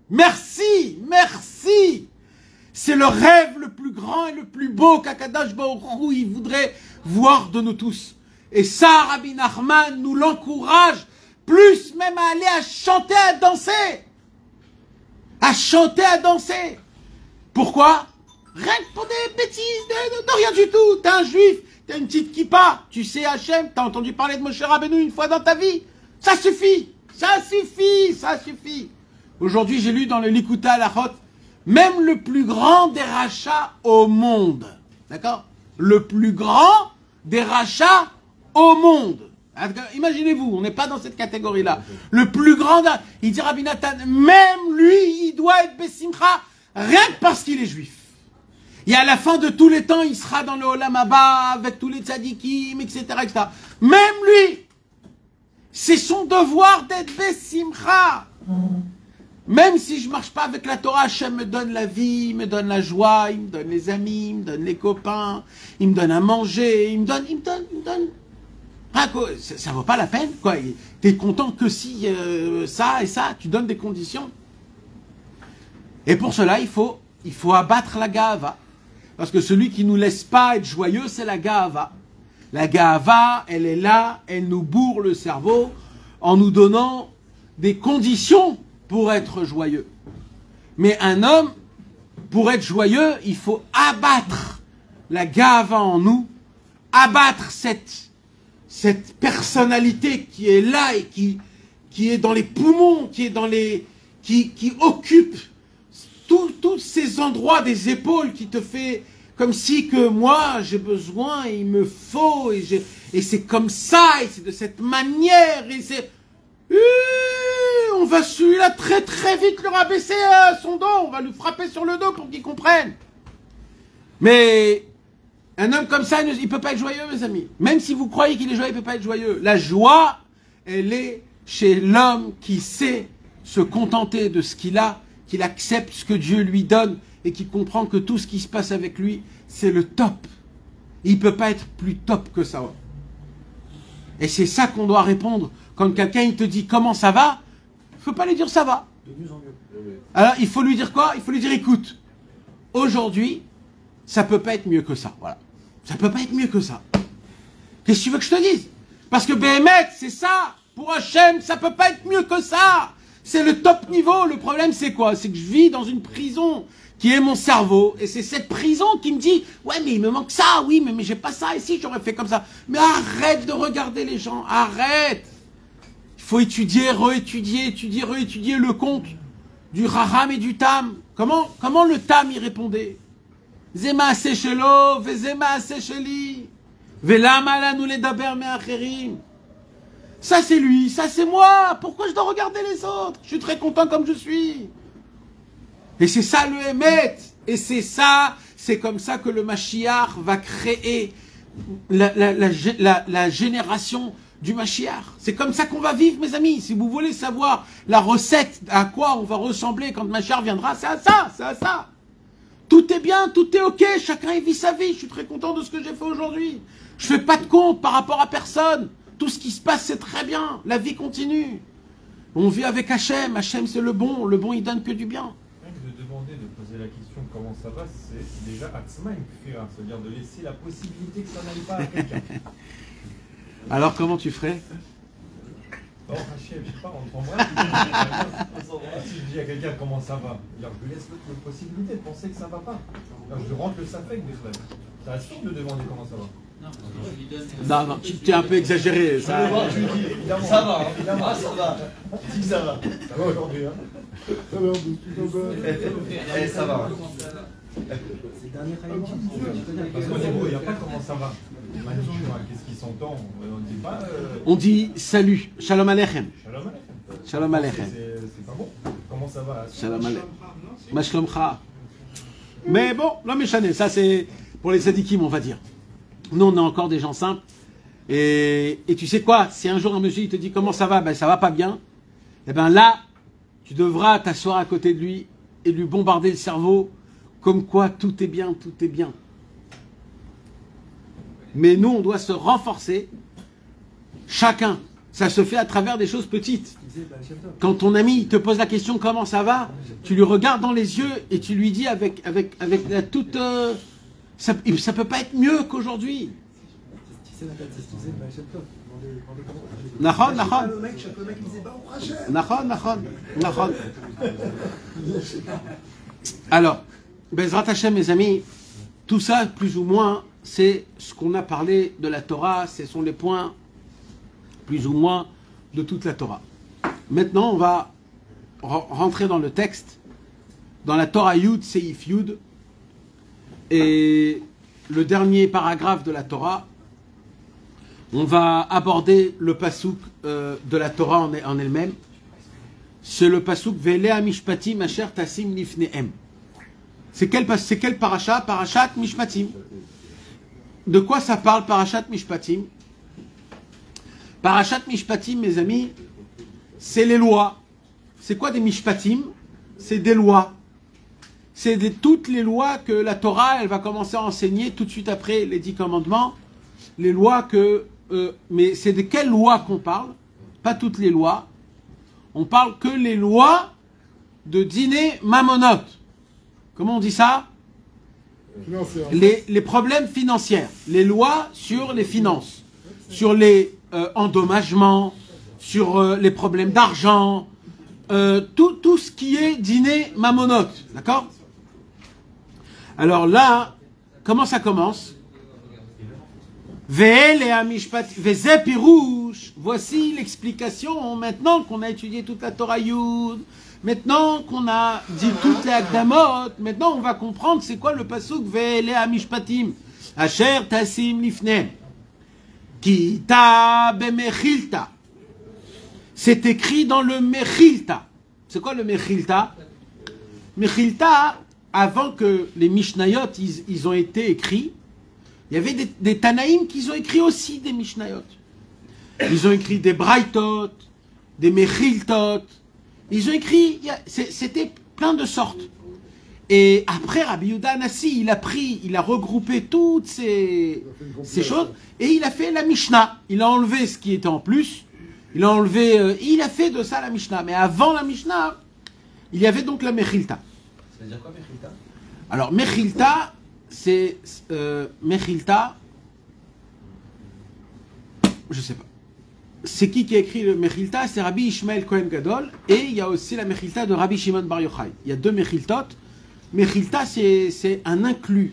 S1: Merci, merci. C'est le rêve le plus grand et le plus beau qu'Akadosh Baruch Hu, il voudrait voir de nous tous. Et ça, Rabbi Nachman nous l'encourage, plus même à aller à chanter, à danser. À chanter, à danser. Pourquoi? Rien que pour des bêtises, de rien du tout. T'es un juif, t'as une petite kippa, tu sais Hachem, t'as entendu parler de Moshe Rabbeinu une fois dans ta vie. Ça suffit, ça suffit, ça suffit. Aujourd'hui, j'ai lu dans le Likuta Halachot, même le plus grand des rachats au monde. D'accord? Le plus grand des rachats au monde. Imaginez-vous, on n'est pas dans cette catégorie-là. Le plus grand, il dit Rabbi Nathan, même lui, il doit être Bessimcha, rien que parce qu'il est juif. Et à la fin de tous les temps, il sera dans le Olam Haba, avec tous les tzadikim, etc., etc. Même lui, c'est son devoir d'être Bessimcha. Même si je ne marche pas avec la Torah, Hachem me donne la vie, il me donne la joie, il me donne les amis, il me donne les copains, il me donne à manger, il me donne. Ah, quoi, ça vaut pas la peine, quoi. T'es content que si ça et ça, tu donnes des conditions. Et pour cela, il faut abattre la Gahava. Parce que celui qui nous laisse pas être joyeux, c'est la Gahava. La Gahava, elle est là, elle nous bourre le cerveau en nous donnant des conditions pour être joyeux. Mais un homme, pour être joyeux, il faut abattre la Gahava en nous, abattre cette personnalité qui est là et qui est dans les poumons, qui occupe tous ces endroits des épaules, qui te fait comme si que moi j'ai besoin, il me faut, et c'est comme ça, et c'est de cette manière, et c'est... on va celui-là très très vite leur abaisser son dos, on va lui frapper sur le dos pour qu'il comprenne. Mais un homme comme ça, il ne peut pas être joyeux, mes amis. Même si vous croyez qu'il est joyeux, il ne peut pas être joyeux. La joie, elle est chez l'homme qui sait se contenter de ce qu'il a, qu'il accepte ce que Dieu lui donne et qui comprend que tout ce qui se passe avec lui, c'est le top. Il ne peut pas être plus top que ça. Et c'est ça qu'on doit répondre. Quand quelqu'un il te dit comment ça va, il ne faut pas lui dire ça va.
S3: De mieux en mieux.
S1: Alors il faut lui dire quoi? Il faut lui dire écoute, aujourd'hui, ça ne peut pas être mieux que ça. Voilà. Ça ne peut pas être mieux que ça. Qu'est-ce que tu veux que je te dise? Parce que Béhémet, c'est ça. Pour Hachem, ça ne peut pas être mieux que ça. C'est le top niveau. Le problème, c'est quoi? C'est que je vis dans une prison qui est mon cerveau. Et c'est cette prison qui me dit ouais, mais il me manque ça. Oui, mais j'ai pas ça. Et si j'aurais fait comme ça? Mais arrête de regarder les gens. Arrête. Il faut étudier, réétudier le conte du Raham et du Tam. Comment le Tam y répondait? Zema Sechelo, Vezema Secheli, Velama la nous les daber me'acherim. Ça c'est lui, ça c'est moi. Pourquoi je dois regarder les autres? Je suis très content comme je suis. Et c'est ça le Hémet. Et c'est ça, c'est comme ça que le Mashiach va créer la génération du Mashiach. C'est comme ça qu'on va vivre, mes amis. Si vous voulez savoir la recette, à quoi on va ressembler quand le Mashiach viendra, c'est à ça, c'est à ça. Tout est bien, tout est ok, chacun y vit sa vie. Je suis très content de ce que j'ai fait aujourd'hui. Je fais pas de compte par rapport à personne. Tout ce qui se passe, c'est très bien. La vie continue. On vit avec Hachem. Hachem, c'est le bon. Le bon, il donne que du bien.
S3: Rien que de demander, de poser la question comment ça va, c'est déjà Atzma une kfira, c'est-à-dire de laisser la possibilité que ça n'aille pas à quelqu'un.
S1: Alors, comment tu ferais?
S3: Oh, Hachem, je sais pas, on t'embrasse. Si je dis à quelqu'un comment ça va, alors je lui laisse la possibilité de penser que ça va pas. Alors je rentre le safek des frères. Ça assume de demander comment ça va.
S1: Non, tu es un peu exagéré. Ça...
S3: Tu dis, évidemment.
S5: Ça va,
S3: évidemment.
S5: Ah, ça va. Dis que ça va.
S3: Ça va aujourd'hui, hein.
S4: Alors,
S5: Ça va.
S3: Parce qu'au début, il n'y a pas comment ça va. Qu'est-ce qui s'entend? On ne dit pas.
S1: On dit salut, shalom aleichem.
S3: Shalom aleichem.
S1: Shalom aleichem.
S3: C'est pas bon. Comment ça va?
S1: Shalom aleichem. Mashlomcha. Mais bon, l'homme est chané. Ça, c'est pour les sadikim, on va dire. Nous, on a encore des gens simples. Et tu sais quoi? Si un jour un monsieur il te dit comment ça va, ben ça va pas bien. Et ben là, tu devras t'asseoir à côté de lui et lui bombarder le cerveau comme quoi tout est bien, tout est bien. Mais nous, on doit se renforcer, chacun Ça se fait à travers des choses petites. Quand ton ami te pose la question comment ça va, tu lui regardes dans les yeux et tu lui dis avec la toute... ça peut pas être mieux qu'aujourd'hui. Alors, Bezrat Hashem, mes amis, tout ça, plus ou moins, c'est ce qu'on a parlé de la Torah, ce sont les points, plus ou moins, de toute la Torah. Maintenant, on va rentrer dans le texte, dans la Torah Yud, Seif Yud, et le dernier paragraphe de la Torah. On va aborder le pasouk de la Torah en elle-même. C'est le pasouk Velea Mishpatim Asher Tassim Lifnehem. C'est quel parasha? Parashat Mishpatim. De quoi ça parle, Parashat Mishpatim? Parashat Mishpatim, mes amis, c'est les lois. C'est quoi des Mishpatim? C'est des lois. C'est toutes les lois que la Torah, elle va commencer à enseigner tout de suite après les 10 commandements. Les lois que... mais c'est de quelles lois qu'on parle? Pas toutes les lois. On parle que les lois de dîner mamonot. Comment on dit ça? Les problèmes financiers. Les lois sur les finances. Sur les endommagements. Sur les problèmes d'argent. Tout ce qui est dîner mamonot. D'accord? Alors là, comment ça commence? Voici l'explication, maintenant qu'on a étudié toute la Torah Yud, maintenant qu'on a dit toutes les Akdamot, maintenant on va comprendre c'est quoi le pasuk Ve'elea Mishpatim Asher Tassim Lifnehem Kita Bemechilta. C'est écrit dans le Mechilta. C'est quoi le Mechilta? Mechilta, avant que les Mishnayot ils ont été écrits, il y avait des Tanaïm qui ont écrit aussi des Mishnayot. Ils ont écrit des Braithot, des Mechiltot. Ils ont écrit, c'était plein de sortes. Et après, Rabbi Yehuda Hanassi, il a regroupé toutes ces choses et il a fait la Mishnah. Il a enlevé ce qui était en plus. Il a fait de ça la Mishnah. Mais avant la Mishnah, il y avait donc la Mechilta.
S5: Ça veut dire quoi, Mechilta?
S1: Alors, Mechilta, c'est Mechilta, je sais pas. C'est qui a écrit le Mechilta? C'est Rabbi Ishmael Cohen Gadol, et il y a aussi la Mechilta de Rabbi Shimon Bar Yochai. Il y a deux Mechiltot. Mechilta, c'est un inclus.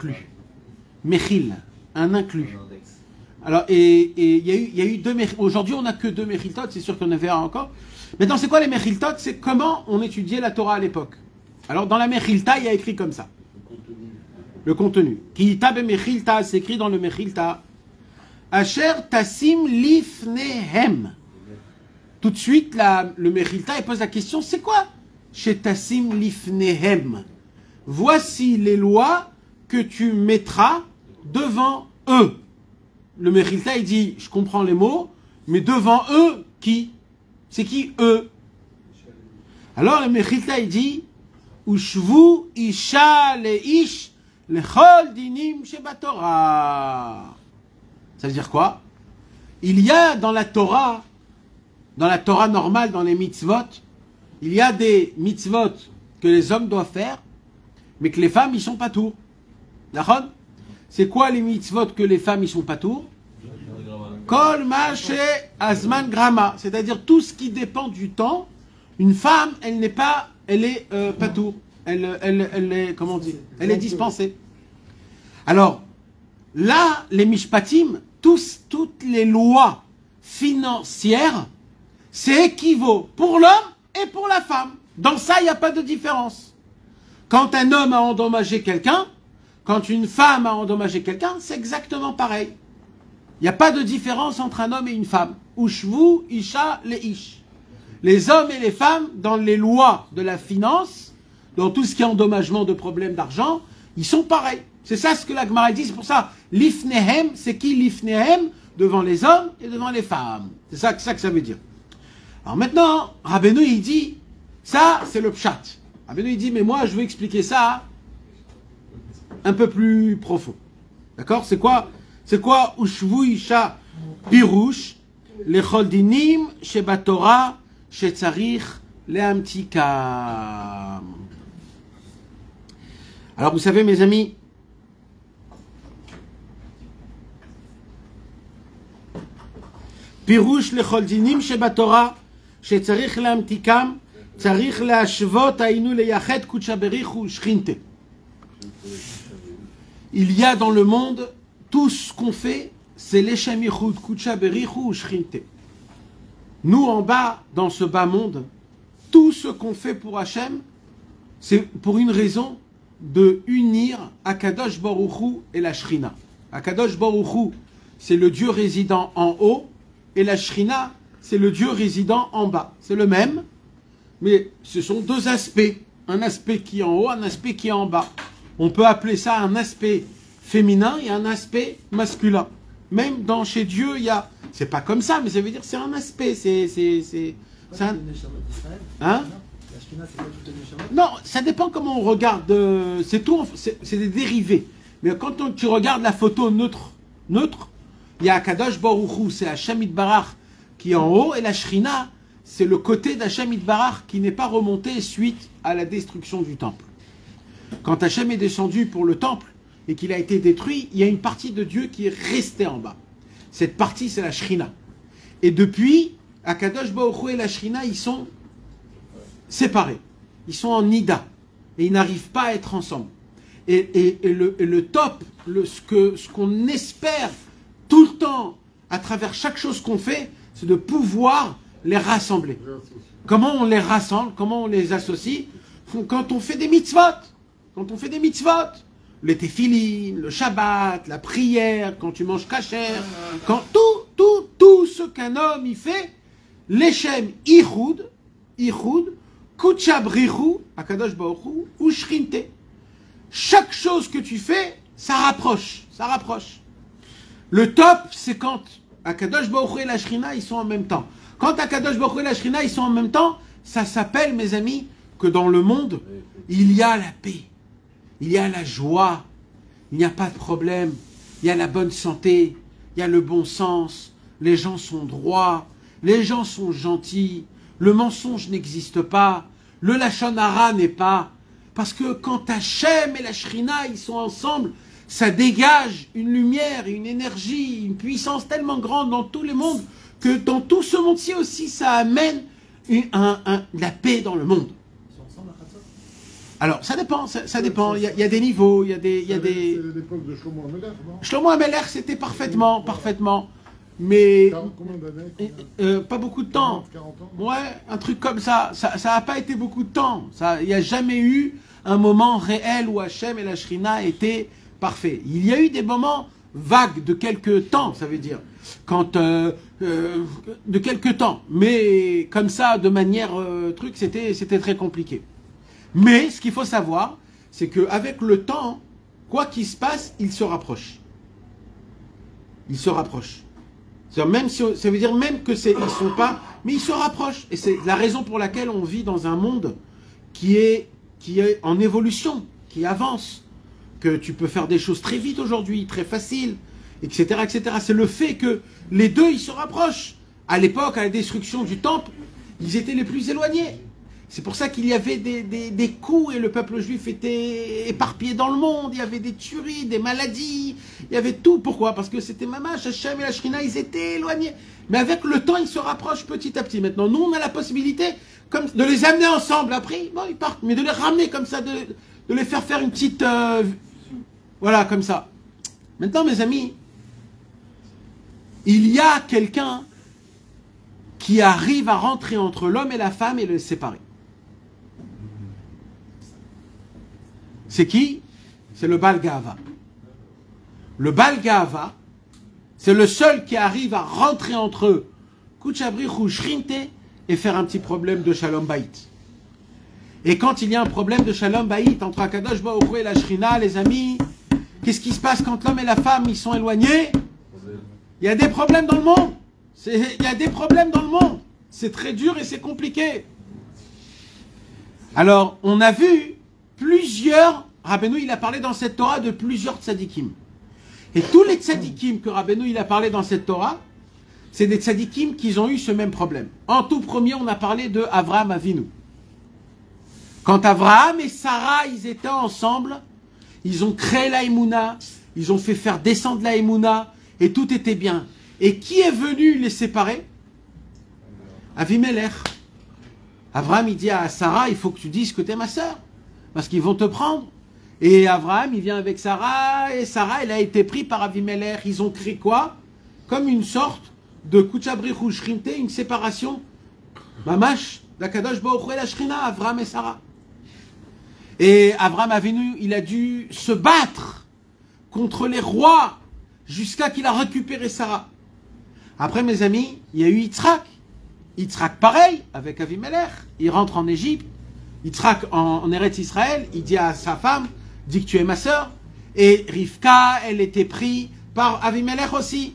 S1: Mechil, un inclus. Alors, et il y a eu deux Mechiltot. Aujourd'hui, on n'a que deux Mechiltot, c'est sûr qu'on en verra encore. Maintenant, c'est quoi les Mechiltot? C'est comment on étudiait la Torah à l'époque. Alors, dans la Mechilta, il y a écrit comme ça. Le contenu. Kita Bemechilta, c'est écrit dans le Mechilta. Asher Tassim Lifnehem. Tout de suite, le Mechilta, il pose la question, c'est quoi chez Tassim Lifnehem? Voici les lois que tu mettras devant eux. Le Mechilta, il dit, je comprends les mots, mais devant eux, qui? C'est qui eux? Alors le Mechilta, il dit, Ushvu isha leish lechol dinim shebatorah. Ça veut dire quoi? Il y a dans la Torah normale, dans les mitzvot, il y a des mitzvot que les hommes doivent faire, mais que les femmes, ils sont pas tours. D'accord? C'est quoi les mitzvot que les femmes, ils sont pas tours? Kol ma she azman grama. C'est-à-dire tout ce qui dépend du temps. Une femme, elle est pas tour. Elle est, comment on dit? Elle est dispensée. Alors, là, les mishpatim, toutes les lois financières, c'est équivaut pour l'homme et pour la femme. Dans ça, il n'y a pas de différence. Quand un homme a endommagé quelqu'un, quand une femme a endommagé quelqu'un, c'est exactement pareil. Il n'y a pas de différence entre un homme et une femme. Ushvu, isha, leish. Les hommes et les femmes, dans les lois de la finance, dans tout ce qui est endommagement de problèmes d'argent, ils sont pareils. C'est ça ce que la Gemara dit. C'est pour ça, l'ifnehem, c'est qui l'ifnehem? Devant les hommes et devant les femmes. C'est ça que ça veut dire. Alors maintenant, Rabbeinu, il dit, ça, c'est le pshat. Rabbeinu, il dit, mais moi, je veux expliquer ça un peu plus profond. D'accord? C'est quoi Ushvu Isha Pirouche? lechol dinim shebatora shetzarich leamtikam. Alors vous savez mes amis, פירוש לכל דינים שבתורה שצריך להמתיקם, צריך להשוות היינו לייחד קודשא בריך ושכינתה. Il y a dans le monde, tout ce qu'on fait, c'est l'Eshem Yichud, Kudshah Berichu ou Shchinte. Nous, en bas, dans ce bas monde, tout ce qu'on fait pour Hachem, c'est pour une raison de unir Akadosh Baruch Hu et la Shrina. Akadosh Baruch Hu, c'est le Dieu résident en haut, et la Shrina, c'est le Dieu résident en bas. C'est le même, mais ce sont deux aspects. Un aspect qui est en haut, un aspect qui est en bas. On peut appeler ça un aspect féminin et un aspect masculin. Même chez Dieu, il y a... C'est pas comme ça, mais ça veut dire que c'est un aspect. C'est un... Hein? Non, ça dépend comment on regarde. C'est tout, c'est des dérivés. Mais quand tu regardes la photo neutre, il y a Akadosh Baruch Hu, c'est Hashem Yitbarach qui est en haut, et la Shrina, c'est le côté d'Hashem Yitbarach qui n'est pas remonté suite à la destruction du temple. Quand Hachem est descendu pour le temple et qu'il a été détruit, il y a une partie de Dieu qui est restée en bas. Cette partie, c'est la Shrina. Et depuis, Akadosh Baruch Hu et la Shrina, ils sont séparés. Ils sont en Nida. Et ils n'arrivent pas à être ensemble. Et le top, ce qu'on espère tout le temps, à travers chaque chose qu'on fait, c'est de pouvoir les rassembler. Comment on les rassemble? Comment on les associe? Quand on fait des mitzvot. Quand on fait des mitzvot, les téphilines, le Shabbat, la prière, quand tu manges kasher, quand tout ce qu'un homme il fait, l'Eshem Ichud, Kudshah Berichu, Akadosh Baruch Hu, ou Shchinte. Chaque chose que tu fais, ça rapproche. Le top, c'est quand Akadosh Baruch Hu et la Shrina, ils sont en même temps. Quand Akadosh Baruch Hu et la Shrina, ils sont en même temps, ça s'appelle, mes amis, que dans le monde, il y a la paix. Il y a la joie, il n'y a pas de problème, il y a la bonne santé, il y a le bon sens, les gens sont droits, les gens sont gentils, le mensonge n'existe pas, le lachon hara n'est pas. Parce que quand Hachem et la Shrina, ils sont ensemble, ça dégage une lumière, une énergie, une puissance tellement grande dans tous les mondes, que dans tout ce monde-ci aussi, ça amène la paix dans le monde. Alors, ça dépend, ça dépend. Il y a des niveaux, il y a des...
S4: C'est l'époque de Shlomo Ameler, non?
S1: Shlomo Ameler, c'était parfaitement. Mais...
S4: Combien d'années?
S1: pas beaucoup de temps.
S4: 40 ans?
S1: Ouais, un truc comme ça. Ça n'a pas été beaucoup de temps. Il n'y a jamais eu un moment réel où Hachem et la Shrina étaient parfaits. Il y a eu des moments vagues de quelques temps, ça veut dire. De quelques temps. Mais comme ça, de manière... c'était très compliqué. Mais ce qu'il faut savoir, c'est qu'avec le temps, quoi qu'il se passe, ils se rapprochent. Ils se rapprochent. Même si, ça veut dire même que ils sont pas, mais ils se rapprochent. Et c'est la raison pour laquelle on vit dans un monde qui est en évolution, qui avance, que tu peux faire des choses très vite aujourd'hui, très faciles, etc., etc. C'est le fait que les deux, ils se rapprochent. À l'époque, à la destruction du temple, ils étaient les plus éloignés. C'est pour ça qu'il y avait des coups et le peuple juif était éparpillé dans le monde. Il y avait des tueries, des maladies, il y avait tout. Pourquoi? Parce que c'était Mamash, Hachem et la Shrina, ils étaient éloignés. Mais avec le temps, ils se rapprochent petit à petit. Maintenant, nous, on a la possibilité de les amener ensemble. Après, bon, ils partent, mais de les ramener comme ça, de les faire une petite... voilà, comme ça. Maintenant, mes amis, il y a quelqu'un qui arrive à rentrer entre l'homme et la femme et le séparer. C'est qui? C'est le Baal Gahava. Le Baal Gahava, c'est le seul qui arrive à rentrer entre eux, Kudshah Berichu Shchinte, et faire un petit problème de Shalom Bayit. Et quand il y a un problème de Shalom Bayit entre Akadosh Baruch Hu et la Shrina, les amis, qu'est-ce qui se passe quand l'homme et la femme ils sont éloignés? Il y a des problèmes dans le monde. Il y a des problèmes dans le monde. C'est très dur et c'est compliqué. Alors, on a vu plusieurs, Rabbeinu il a parlé dans cette Torah de plusieurs tzadikim. Et tous les tzadikim que Rabbeinu il a parlé dans cette Torah, c'est des tzadikim qui ont eu ce même problème. En tout premier, on a parlé de Avraham Avinu. Quand Avraham et Sarah, ils étaient ensemble, ils ont créé la Emouna, ils ont fait faire descendre la Emouna, et tout était bien. Et qui est venu les séparer? Avimelech. Avraham, il dit à Sarah, il faut que tu dises que tu es ma sœur, parce qu'ils vont te prendre. Et Avraham, il vient avec Sarah, et Sarah, elle a été prise par Avimelech. Ils ont créé quoi? Comme une sorte de Kuchabrichu Shrimte, une séparation. Mamash, d'Akadosh Baruch Hu et la Shrina, Avraham et Sarah. Et Avraham Avinu, il a dû se battre contre les rois jusqu'à qu'il a récupéré Sarah. Après, mes amis, il y a eu Yitzhak. Yitzhak, pareil, avec Avimelech. Il rentre en Égypte. Yitzhak, en Eretz Israël, il dit à sa femme, dis que tu es ma sœur. Et Rivka, elle était prise par Avimelech aussi.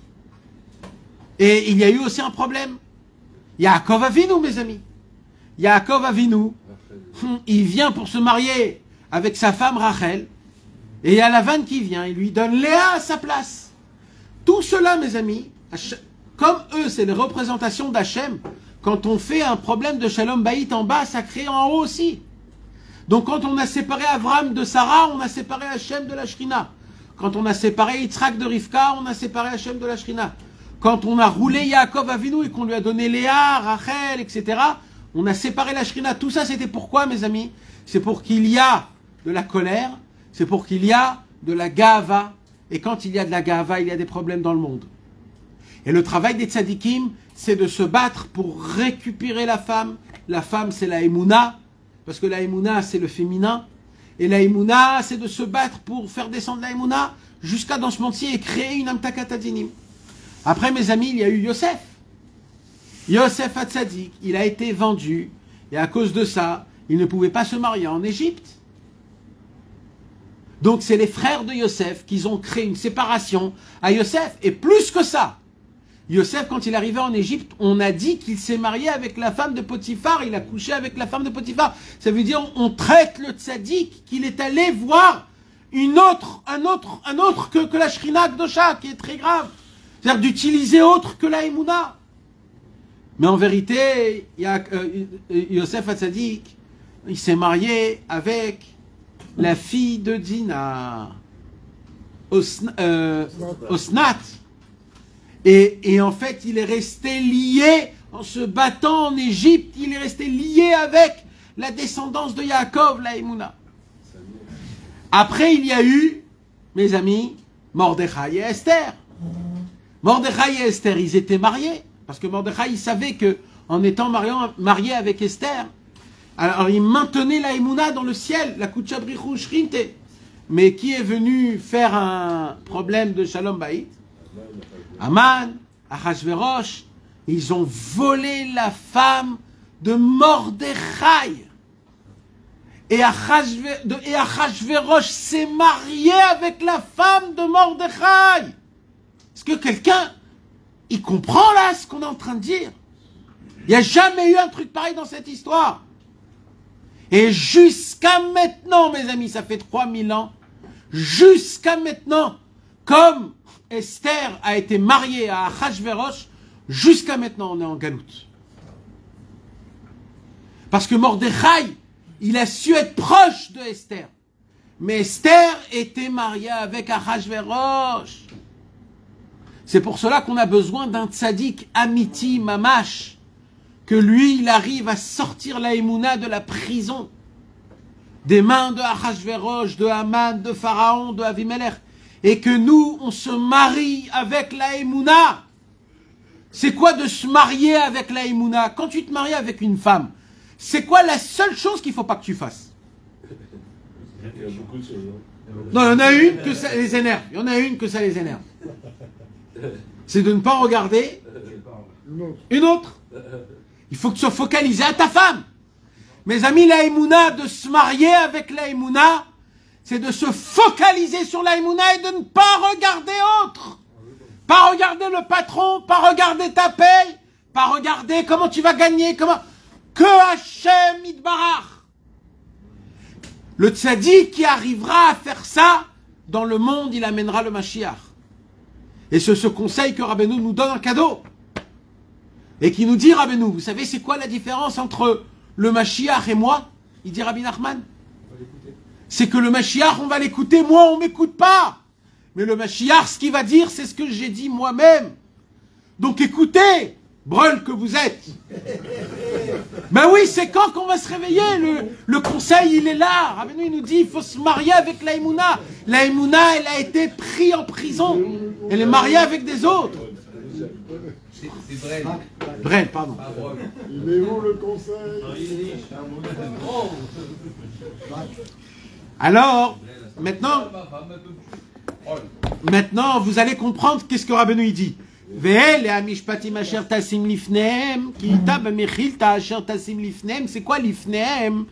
S1: Et il y a eu aussi un problème. Yaakov Avinu, mes amis. Yaakov Avinu, il vient pour se marier avec sa femme Rachel. Et il y a Lavan qui vient, il lui donne Léa à sa place. Tout cela, mes amis, comme eux, c'est les représentations d'Hachem. Quand on fait un problème de Shalom Bayit en bas, ça crée en haut aussi. Donc quand on a séparé Avraham de Sarah, on a séparé Hachem de la Shrina. Quand on a séparé Yitzhak de Rivka, on a séparé Hachem de la Shrina. Quand on a roulé Yaakov Avinu et qu'on lui a donné Léa, Rachel, etc., on a séparé la Shrina. Tout ça, c'était pourquoi, mes amis? C'est pour qu'il y a de la colère, c'est pour qu'il y a de la gava. Et quand il y a de la gava, il y a des problèmes dans le monde. Et le travail des tzadikim, c'est de se battre pour récupérer la femme. La femme, c'est la Emouna, parce que la Emouna, c'est le féminin. Et la Emouna, c'est de se battre pour faire descendre la Emouna jusqu'à dans ce monde-ci et créer une Amtakatadinim. Après, mes amis, il y a eu Yosef. Yosef Hatzadik, il a été vendu, et à cause de ça, il ne pouvait pas se marier en Égypte. Donc c'est les frères de Yosef qui ont créé une séparation à Yosef. Et plus que ça, Yosef, quand il arrivait en Égypte, on a dit qu'il s'est marié avec la femme de Potiphar, il a couché avec la femme de Potiphar. Ça veut dire on traite le tzaddik qu'il est allé voir un autre que la Shrina Kdosha, qui est très grave. C'est-à-dire d'utiliser autre que la Emouna. Mais en vérité, Yosef Hatzadik, il s'est marié avec la fille de Dina, Osnat. Et en fait, il est resté lié, en se battant en Égypte, il est resté lié avec la descendance de Yaakov, la Emouna. Après, il y a eu, mes amis, Mordechai et Esther. Mordechai et Esther, ils étaient mariés. Parce que Mordechai, il savait que en étant marié avec Esther, alors il maintenait la Emouna dans le ciel, la Kuchabrichu Shrinte. Mais qui est venu faire un problème de Shalom Bayit? Aman, Achashverosh, ils ont volé la femme de Mordechai. Et Achashverosh s'est marié avec la femme de Mordechai. Est-ce que quelqu'un, il comprend là ce qu'on est en train de dire? Il n'y a jamais eu un truc pareil dans cette histoire. Et jusqu'à maintenant, mes amis, ça fait 3000 ans, jusqu'à maintenant, comme Esther a été mariée à Achashverosh, jusqu'à maintenant, on est en galoute. Parce que Mordechai, il a su être proche de Esther. Mais Esther était mariée avec Achashverosh. C'est pour cela qu'on a besoin d'un tzaddik amiti mamash, que lui, il arrive à sortir la Emouna de la prison, des mains de Achashverosh, de Haman, de Pharaon, de Avimelech, et que nous, on se marie avec la Emouna. C'est quoi de se marier avec la Emouna? Quand tu te maries avec une femme, c'est quoi la seule chose qu'il ne faut pas que tu fasses?
S4: Il y a beaucoup de choses.
S1: Non, il y en a une que ça les énerve. Il y en a une que ça les énerve. C'est de ne pas regarder une autre. Il faut que tu sois focalisé à ta femme. Mes amis, la Emouna, de se marier avec la Emouna, c'est de se focaliser sur la Emouna et de ne pas regarder autre. Pas regarder le patron, pas regarder ta paye, pas regarder comment tu vas gagner, que Hachem Yitbarach. Le tzaddik qui arrivera à faire ça, dans le monde, il amènera le Mashiach. Et c'est ce conseil que Rabbeinu nous donne en cadeau. et qui nous dit, Rabbeinu, vous savez c'est quoi la différence entre le Mashiach et moi? Il dit Rabbi Nachman. C'est que le Mashiach, on va l'écouter, moi on m'écoute pas. Mais le Mashiach, ce qu'il va dire, c'est ce que j'ai dit moi-même. Donc écoutez, breul que vous êtes. Ben oui, c'est quand qu'on va se réveiller? Le conseil, il est là. Rabbeinu, il nous dit, il faut se marier avec la Emouna. La Emouna, elle a été prise en prison. Elle est mariée avec des autres.
S5: C'est vrai.
S1: Brel, pardon.
S4: Il est où le conseil?
S1: Alors, maintenant, vous allez comprendre qu'est-ce que Rabbeinu il dit. C'est quoi l'ifneem?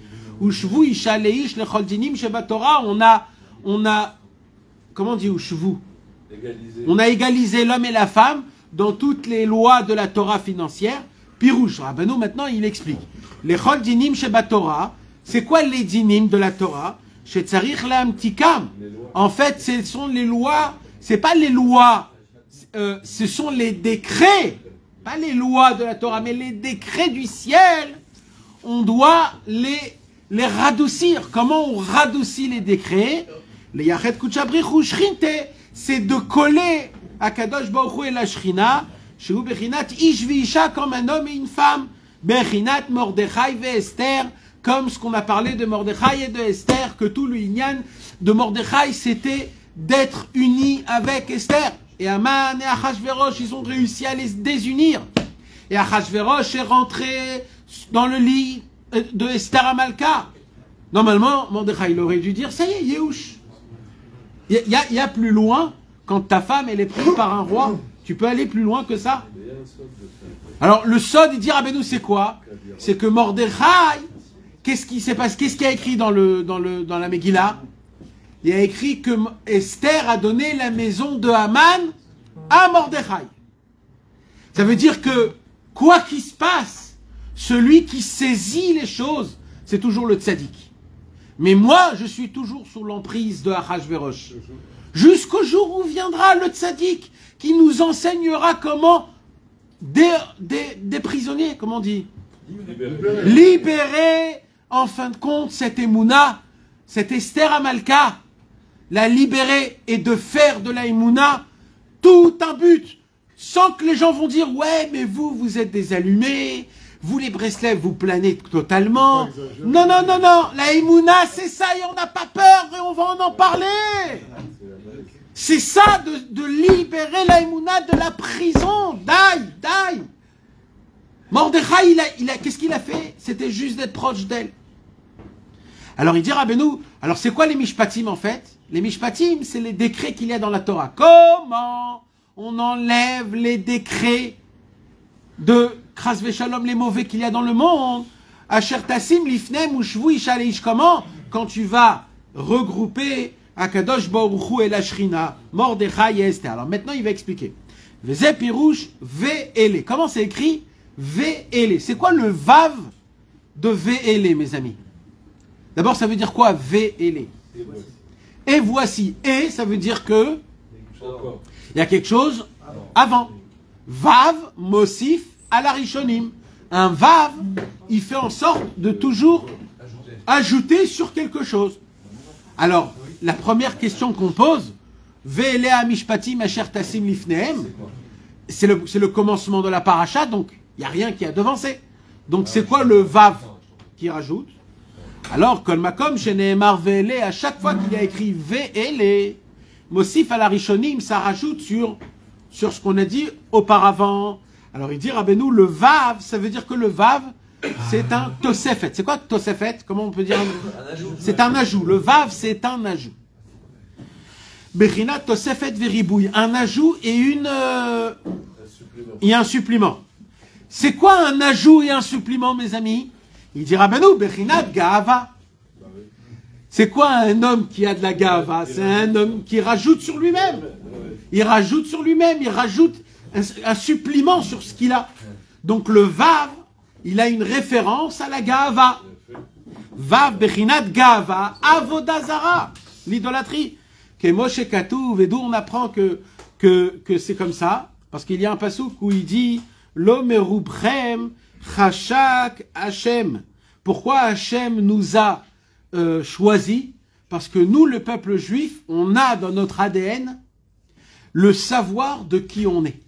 S1: On a, comment on dit ushvu? On a égalisé l'homme et la femme dans toutes les lois de la Torah financière. Pirouche, Rabbeinu maintenant il explique. Les chol dinim sheba Torah, c'est quoi les dinim de la Torah? Shetzarich le'amtikam. En fait, ce sont les lois, c'est pas les lois, ce sont les décrets, pas les lois de la Torah, mais les décrets du ciel. On doit les radoucir. Comment on radoucit les décrets? Les yachet kuchabrichu shrinte, c'est de coller à Kadosh Baruch Hu et la Shrina, chez hu bechinat ish v'isha, comme un homme et une femme, bechinat Mordechai ve Esther, comme ce qu'on a parlé de Mordechai et de Esther, que tout le inyan de Mordechai c'était d'être unis avec Esther. Et Aman et Achashverosh, ils ont réussi à les désunir. Et Achashverosh est rentré dans le lit de Esther à Malka. Normalement, Mordechai il aurait dû dire, ça y est, Yehush. Il y a plus loin, quand ta femme elle est prise par un roi, tu peux aller plus loin que ça. Alors le sod, il dit Rabbeinu, c'est quoi? C'est que Mordechai, qu'est-ce qui s'est passé? Qu'est-ce qu'il y a écrit dans la Megillah? Il y a écrit que Esther a donné la maison de Haman à Mordechai. Ça veut dire que, quoi qu'il se passe, celui qui saisit les choses, c'est toujours le tzaddik. Mais moi, je suis toujours sous l'emprise de Achashverosh. Jusqu'au jour où viendra le tzaddik qui nous enseignera comment des prisonniers, comment on dit? Libérer, en fin de compte, cette Emouna, cette Esther Amalka, la libérer et de faire de la Emouna tout un but, sans que les gens vont dire, ouais, mais vous êtes des allumés, vous les Breslev, vous planez totalement. Non, non, non, non, la Emouna, c'est ça, et on n'a pas peur, et on va en parler. C'est ça, de libérer la Emouna de la prison. Daï. Mordechai, qu'est-ce qu'il a fait? C'était juste d'être proche d'elle. Alors il dit Rabbeinu, alors c'est quoi les mishpatim en fait? Les mishpatim, c'est les décrets qu'il y a dans la Torah. Comment on enlève les décrets de Chas v'Shalom, les mauvais qu'il y a dans le monde? Asher tassim lifnem ushvu isha leish. Comment? Quand tu vas regrouper Akadosh Baruch Hu et la Shrina, Mordechai et Esther. Alors maintenant il va expliquer. Veze pirouche ve'ele. Comment c'est écrit? Ve'ele. C'est quoi le vav de ve'ele, mes amis? D'abord, ça veut dire quoi? Ve'ele. Et voici. Et, ça veut dire que il y a quelque chose avant. Vav, Mosif, Alarishonim. Un vav, il fait en sorte de toujours ajouter sur quelque chose. Alors, la première question qu'on pose, Ve'ele amishpatim asher tassim lifnehem, c'est le commencement de la paracha, donc il n'y a rien qui a devancé. Donc c'est quoi le vav qui rajoute? Alors, Kol Makom, chez Nehemar Ve'ele, à chaque fois qu'il y a écrit Ve'ele, Mosif Alarishonim, ça rajoute sur ce qu'on a dit auparavant. Alors il dit Rabbeinu, le vav, ça veut dire que le vav, c'est un tosefet. C'est quoi tosefet? Comment on peut dire? C'est un ajout. Le vav, c'est un ajout. Bechinat tosefet veribouille. Un ajout et un supplément. C'est quoi un ajout et un supplément, mes amis? Il dit Rabbeinu, bechinat gaava. C'est quoi un homme qui a de la gaava? C'est un homme qui rajoute sur lui-même. Il rajoute sur lui-même, il rajoute un supplément sur ce qu'il a. Donc le vav, il a une référence à la gaava. Vav bechinat gaava, avodazara, l'idolâtrie. Que Moshe Katouv, et d'où on apprend que c'est comme ça, parce qu'il y a un passouk où il dit Lo merubrem chashak Hashem. Pourquoi Hashem nous a choisis? Parce que nous, le peuple juif, on a dans notre ADN le savoir de qui on est.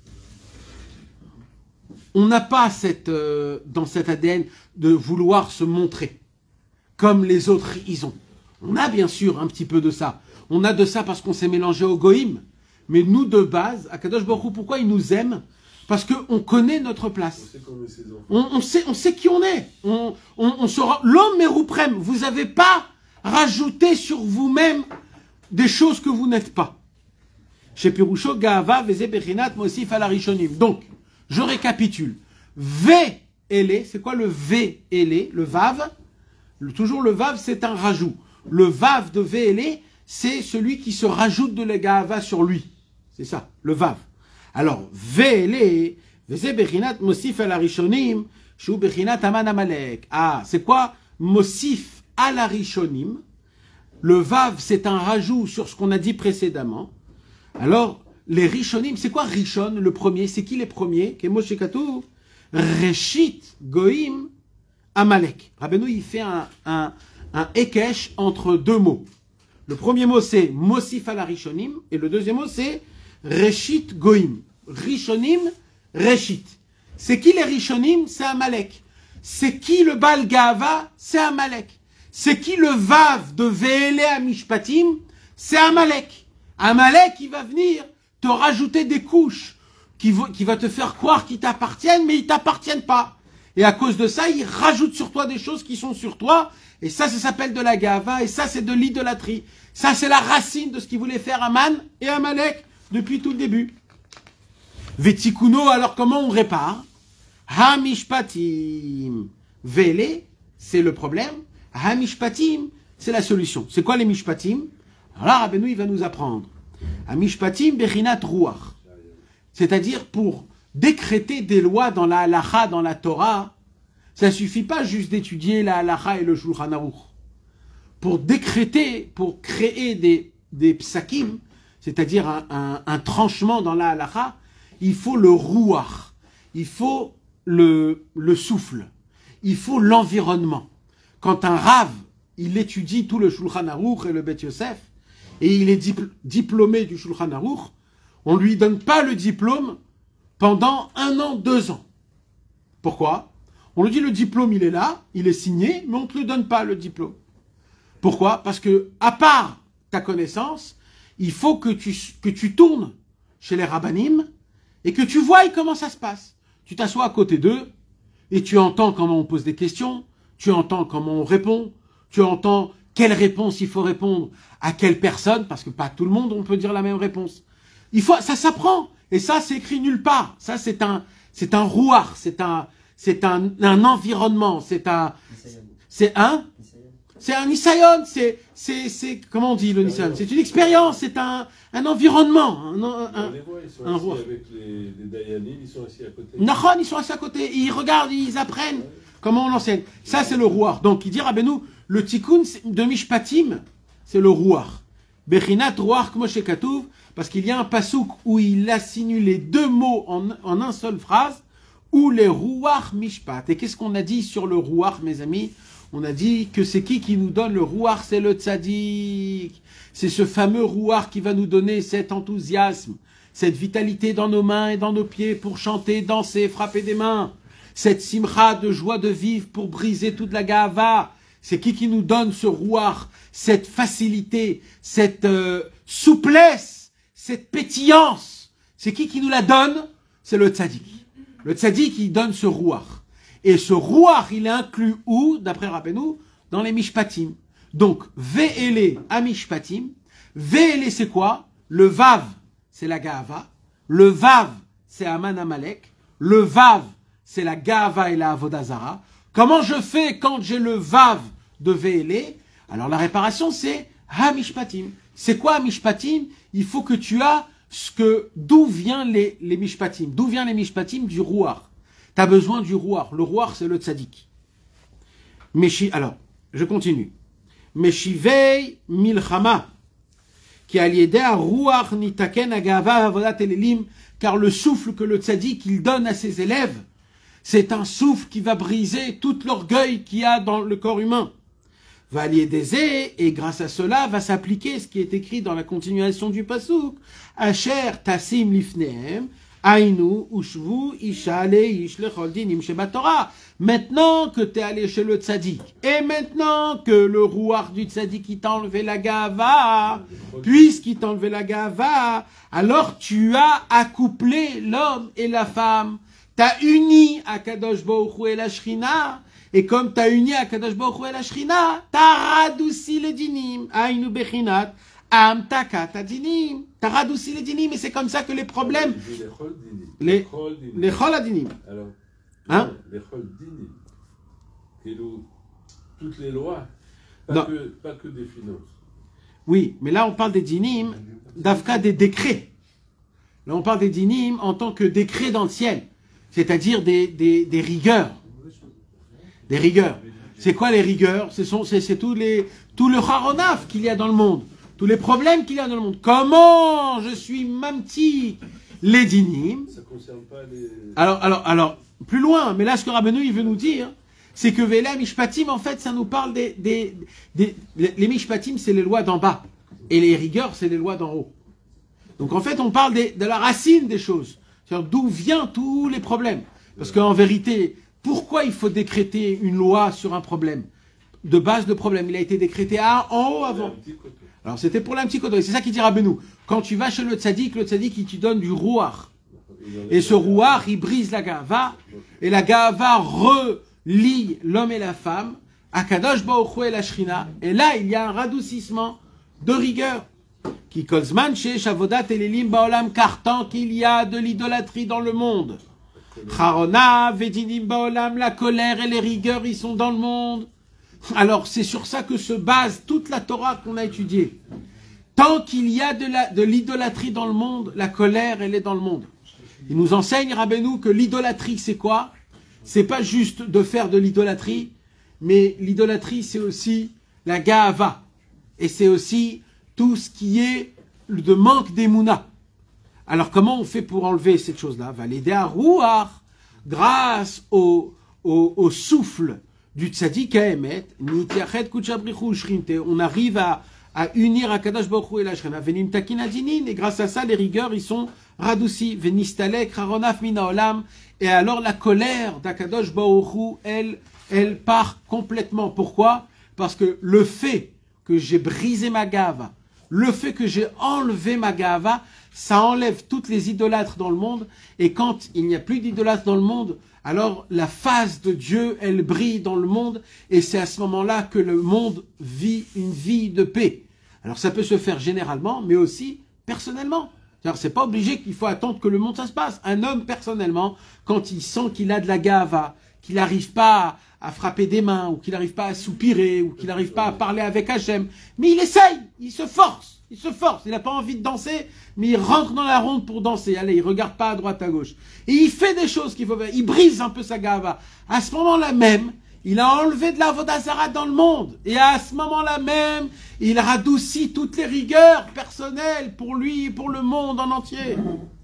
S1: On n'a pas dans cet ADN de vouloir se montrer comme les autres ils ont. On a bien sûr un petit peu de ça. On a de ça parce qu'on s'est mélangé au goïm. Mais nous, de base, Akadosh Baruch Hu, pourquoi il nous aime? Parce qu'on connaît notre place. On sait qui on est. On sera l'homme meruprem. Vous n'avez pas rajouté sur vous-même des choses que vous n'êtes pas. Chez Pirusho, Gaava, Veze Bechinat, Mosif, Alarishonim. Donc, je récapitule. V Ele, c'est quoi le V Ele? Le Vav. Toujours le Vav, c'est un rajout. Le Vav de V Ele, c'est celui qui se rajoute de la Gaava sur lui. C'est ça, le Vav. Alors, Vele, Veze Bechinat Mosif al Arishonim, Shu Bechinat Aman Amalek. Ah, c'est quoi Mosif al Arishonim? Le Vav, c'est un rajout sur ce qu'on a dit précédemment. Alors, les Rishonim, c'est quoi Rishon, le premier? C'est qui les premiers? Kemoshe Katuv, Reshit Goïm Amalek. Rabbeinu, il fait un Ekesh entre deux mots. Le premier mot, c'est Mosif al Arishonim, et le deuxième mot, c'est Reshit Goïm. Rishonim, Reshit. C'est qui les Rishonim? C'est Amalek. C'est qui le Baal Gaava? C'est Amalek. C'est qui le Vav de Ve'ele Amishpatim? C'est Amalek. Amalek, il va venir te rajouter des couches qui va te faire croire qu'ils t'appartiennent, mais ils t'appartiennent pas. Et à cause de ça, il rajoute sur toi des choses qui sont sur toi. Et ça s'appelle de la Gaava. Et ça, c'est de l'idolâtrie. Ça, c'est la racine de ce qu'il voulait faire Aman et Amalek depuis tout le début. Vetikuno, alors comment on répare? Hamishpatim. Vele, c'est le problème. Hamishpatim, c'est la solution. C'est quoi les Mishpatim? Alors là, Rabbeinu, il va nous apprendre. Hamishpatim bechinat ruach. C'est-à-dire pour décréter des lois dans la halacha, dans la Torah, ça ne suffit pas juste d'étudier la halacha et le Shulchan Aruch. Pour décréter, pour créer des psakim, c'est-à-dire un tranchement dans la halacha, il faut le ruach, il faut le souffle, il faut l'environnement. Quand un Rav, il étudie tout le Shulchan Aruch et le Bet Yosef, et il est diplômé du Shulchan Aruch, on ne lui donne pas le diplôme pendant 1 an, 2 ans. Pourquoi? On lui dit le diplôme, il est là, il est signé, mais on ne te le donne pas le diplôme. Pourquoi? Parce que, à part ta connaissance, il faut que tu tournes chez les rabbanim et que tu vois comment ça se passe. Tu t'assois à côté d'eux et tu entends comment on pose des questions, tu entends comment on répond, tu entends quelle réponse il faut répondre à quelle personne, parce que pas tout le monde on peut dire la même réponse. Ça s'apprend, et ça c'est écrit nulle part. Ça c'est un rouar, c'est un environnement, c'est un nisayon, c'est comment on dit le nisayon? C'est une expérience, c'est un environnement,
S4: On les voit, ils sont assis avec les dayanim, ils sont assis à côté.
S1: Nachon, ils sont assis à côté, ils regardent, ils apprennent comment on enseigne. Ça c'est le rouar. Donc il dit Rabbeinu, le tikkun de Mishpatim, c'est le rouar. Bechinat rouar k'moshe katuv, parce qu'il y a un pasouk où il assigne les deux mots en une seule phrase, ou les rouar mishpat. Et qu'est-ce qu'on a dit sur le rouar, mes amis? On a dit que c'est qui nous donne le rouar? C'est le tzaddik. C'est ce fameux rouar qui va nous donner cet enthousiasme, cette vitalité dans nos mains et dans nos pieds pour chanter, danser, frapper des mains. Cette simcha de joie de vivre pour briser toute la gaava. C'est qui nous donne ce rouar, cette facilité, cette souplesse, cette pétillance? C'est qui nous la donne? C'est le tzaddik. Le tzaddik, il donne ce rouar. Et ce rouar, il est inclus où, d'après Rabbeinu? Dans les mishpatim. Donc, ve'ele à mishpatim. Ve'ele, c'est quoi? Le vav, c'est la gaava. Le vav, c'est Aman Amalek. Le vav, c'est la gaava et la avodazara. Comment je fais quand j'ai le vav de ve'ele? Alors, la réparation, c'est ha-mishpatim. C'est quoi ha-mishpatim? Il faut que tu as d'où viennent les mishpatim? D'où viennent les mishpatim? Du rouar. Tu as besoin du rouar. Le rouar, c'est le tzaddik. Alors, je continue. Meshivei milchama. qui a lié à ruach nitaken agava avodat elelim, car le souffle que le tzaddik il donne à ses élèves, c'est un souffle qui va briser tout l'orgueil qu'il y a dans le corps humain. Va lier des et grâce à cela va s'appliquer ce qui est écrit dans la continuation du pasuk. Asher tasim lifnehem, ainu ushvu isha leish lechol dinim shebatorah. Maintenant que tu es allé chez le tzaddik, et maintenant que le rouar du tzaddik il t'a enlevé la gava, puisqu'il t'a enlevé la gava, alors tu as accouplé l'homme et la femme. Tu as uni Akadosh Baruch Hu et la Shrina, et comme tu as uni Akadosh Baruch Hu et la Shrina, tu as radouci les dinim, ainu bechinat, am takat dinim. Tu as radouci les dinim, et c'est comme ça que les problèmes... Les chol adinim.
S6: Alors,
S1: hein?
S6: Les chol dinim. Toutes les lois,
S1: pas
S6: que des finances.
S1: Oui, mais là on parle des dinim, d'Afka des décrets. Là on parle des dinim en tant que décrets dans le ciel. C'est-à-dire des rigueurs. Des rigueurs. C'est quoi les rigueurs? C'est tout le charonaf qu'il y a dans le monde. Tous les problèmes qu'il y a dans le monde. Comment je suis mamti les dinim? Ça concerne pas les... Alors, plus loin, mais là ce que Rabbeinu il veut nous dire, c'est que Vela Mishpatim, en fait, ça nous parle les Mishpatim, c'est les lois d'en bas. Et les rigueurs, c'est les lois d'en haut. Donc en fait, on parle de la racine des choses. D'où viennent tous les problèmes. Parce qu'en vérité, pourquoi il faut décréter une loi sur un problème? De base de problème, il a été décrété en haut avant. Alors c'était pour l'un petit côté. C'est ça qu'il dit Rabbeinu. Quand tu vas chez le tzaddik il te donne du rouar. Et ce rouar, il brise la gava. Et la gava relie l'homme et la femme. Akadosh Baruch Hu et la Shrina. Et là, il y a un radoucissement de rigueur. Qui kolzman chez Shavodat et Lelim Baolam, car tant qu'il y a de l'idolâtrie dans le monde. Charona, Vedinim Baolam, la colère et les rigueurs, ils sont dans le monde. Alors c'est sur ça que se base toute la Torah qu'on a étudiée. Tant qu'il y a de l'idolâtrie dans le monde, la colère, elle est dans le monde. Il nous enseigne, Rabbeinu, que l'idolâtrie, c'est quoi? C'est pas juste de faire de l'idolâtrie, mais l'idolâtrie, c'est aussi la ga'ava. Et c'est aussi tout ce qui est de manque d'émouna. Alors comment on fait pour enlever cette chose-là? Va l'aider à rouar, grâce au souffle du tzaddik à Emet, on arrive à unir Akadosh Baruch Hu et la Shrina, venim takin adinin, et grâce à ça les rigueurs ils sont radoucis, venistalek raronaf mina olam, et alors la colère d'Akadosh Baruch Hu elle part complètement. Pourquoi? Parce que le fait que j'ai brisé ma gava, le fait que j'ai enlevé ma gava, ça enlève toutes les idolâtres dans le monde, et quand il n'y a plus d'idolâtres dans le monde, alors la face de Dieu, elle brille dans le monde, et c'est à ce moment-là que le monde vit une vie de paix. Alors ça peut se faire généralement, mais aussi personnellement. C'est pas obligé qu'il faut attendre que le monde ça se passe. Un homme personnellement, quand il sent qu'il a de la gava, qu'il n'arrive pas à frapper des mains, ou qu'il n'arrive pas à soupirer, ou qu'il n'arrive pas à parler avec Hachem, mais il essaye, il se force, il n'a pas envie de danser, mais il rentre dans la ronde pour danser. Allez, il regarde pas à droite, à gauche. Et il fait des choses qu'il faut faire, il brise un peu sa gava. À ce moment-là même, il a enlevé de la avodat zara dans le monde. Et à ce moment-là même, il radoucit toutes les rigueurs personnelles pour lui et pour le monde en entier.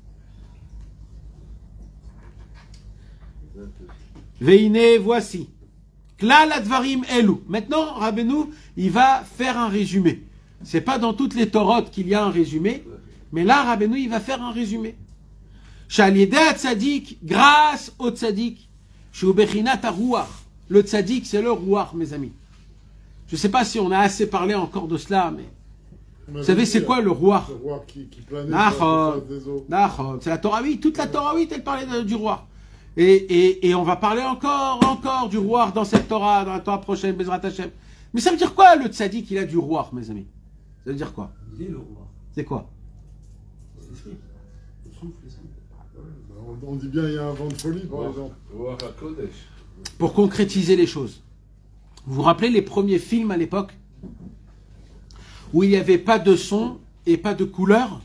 S1: Veine, voici. Klal advarim elu. Maintenant, Rabbeinu, il va faire un résumé. C'est pas dans toutes les Torotes qu'il y a un résumé, mais là, Rabbeinu, il va faire un résumé. Shaliedeh tzadik, grâce au tzadik, shu bechinat haruach. Le tzadik, c'est le rouar, mes amis. Je ne sais pas si on a assez parlé encore de cela, mais vous savez, c'est quoi le rouar?
S4: Le rouar qui planait sur la face des eaux.
S1: C'est la Torah 8, toute la Torah 8, elle parlait du rouar. Et on va parler encore du rouar dans cette Torah, dans la Torah prochaine, Bezrat Hashem. Mais ça veut dire quoi, le tzadik, il a du rouar, mes amis? Ça veut dire quoi?
S5: Il est le rouar.
S1: C'est quoi?
S5: C'est l'esprit. Le souffle, l'esprit.
S4: On dit bien il y a un vent de folie, par exemple.
S1: Pour concrétiser les choses. Vous vous rappelez les premiers films à l'époque où il n'y avait pas de son et pas de couleur?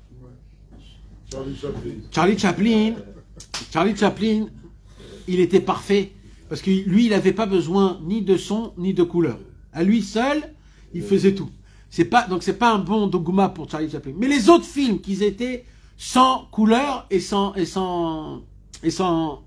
S1: Charlie Chaplin, il était parfait parce que lui, il n'avait pas besoin ni de son ni de couleur. À lui seul, il faisait tout. Donc c'est pas un bon dogma pour Charlie Chaplin. Mais les autres films qui étaient sans couleur et sans le son.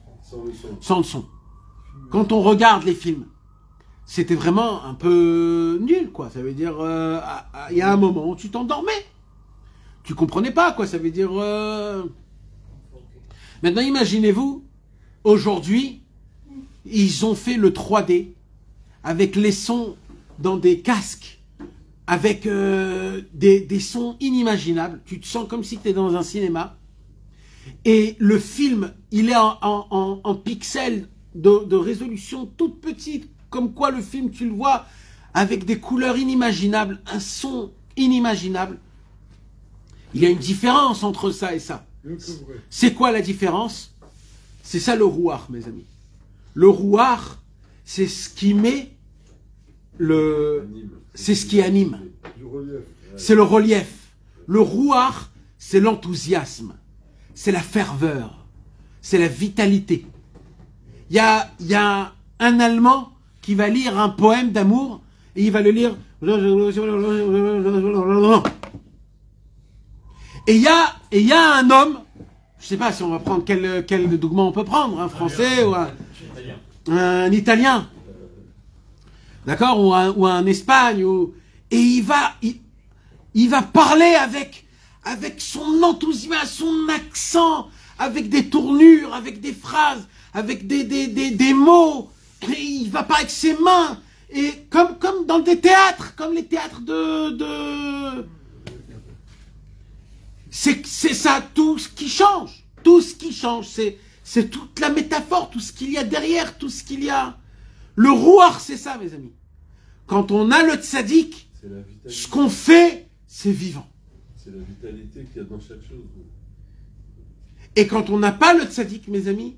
S1: Quand on regarde les films, c'était vraiment un peu nul, quoi. Ça veut dire, il y a un moment où tu t'endormais. Tu comprenais pas, quoi. Ça veut dire... Maintenant, imaginez-vous, aujourd'hui, ils ont fait le 3D avec les sons dans des casques, avec des sons inimaginables. Tu te sens comme si tu es dans un cinéma. Et le film, il est en pixels de résolution toute petite, comme quoi le film, tu le vois, avec des couleurs inimaginables, un son inimaginable. Il y a une différence entre ça et ça. C'est quoi la différence? C'est ça le rouar, mes amis. Le rouar, c'est ce qui met c'est ce qui anime. C'est le relief. Le rouar, c'est l'enthousiasme. C'est la ferveur. C'est la vitalité. Il y a un Allemand qui va lire un poème d'amour et il va le lire. Et il y a un homme, je sais pas si on va prendre quel dogma on peut prendre, un français ou un italien, d'accord, ou un Espagne, et il va parler avec son enthousiasme, son accent, avec des tournures, avec des phrases, avec des mots, et il va parler avec ses mains, et comme dans des théâtres, comme les théâtres c'est ça, tout ce qui change. Tout ce qui change, c'est toute la métaphore, tout ce qu'il y a derrière, tout ce qu'il y a. Le rouar, c'est ça, mes amis. Quand on a le tzaddik, ce qu'on fait, c'est vivant.
S6: C'est la vitalité qu'il y a dans chaque chose.
S1: Et quand on n'a pas le tzaddik, mes amis,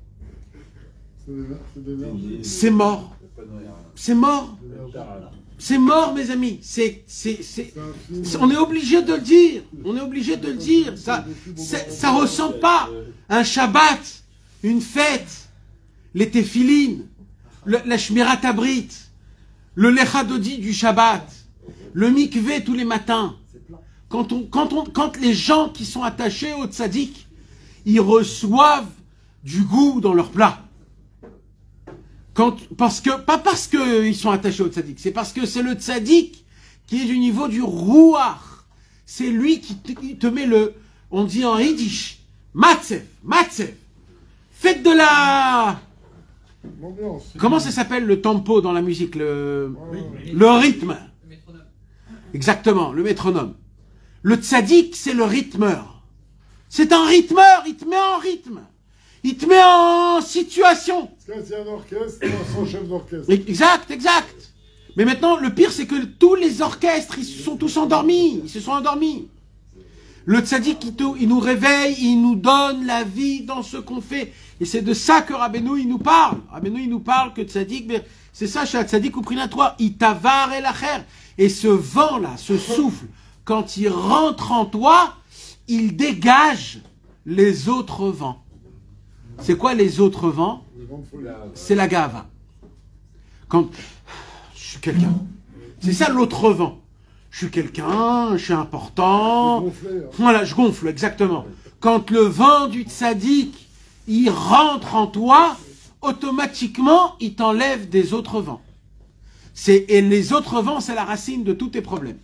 S1: c'est mort. C'est mort. C'est mort, mes amis. On est obligé de le dire. On est obligé de le dire. Ça ressemble pas à un Shabbat, une fête, les téphilines, la Shmirat Abrit, le Lechadodi du Shabbat, le mikvé tous les matins. Quand les gens qui sont attachés au tzaddik, ils reçoivent du goût dans leur plat. Pas parce qu'ils sont attachés au tzaddik, c'est parce que c'est le tzaddik qui est du niveau du rouar. C'est lui qui te met on dit en yiddish, matzev. Faites de la... Comment ça s'appelle le tempo dans la musique, le rythme. Exactement, le métronome. Le tzaddik, c'est le rythmeur. C'est un rythmeur, il te met en rythme. Il te met en situation.
S4: C'est un orchestre, son chef d'orchestre.
S1: Exact. Mais maintenant, le pire, c'est que tous les orchestres, ils se sont tous endormis. Ils se sont endormis. Le tzaddik, il nous réveille, il nous donne la vie dans ce qu'on fait. Et c'est de ça que Rabbeinu, il nous parle. Rabbeinu, il nous parle que tzaddik, c'est ça, chez tzaddik ou prinatoire, il tavar el acher. Et ce vent-là, ce souffle, quand il rentre en toi, il dégage les autres vents. C'est quoi les autres vents? C'est la gava. Quand je suis quelqu'un. C'est ça l'autre vent. Je suis quelqu'un, je suis important. Voilà, je gonfle, exactement. Quand le vent du tzaddik, il rentre en toi, automatiquement, il t'enlève des autres vents. Et les autres vents, c'est la racine de tous tes problèmes.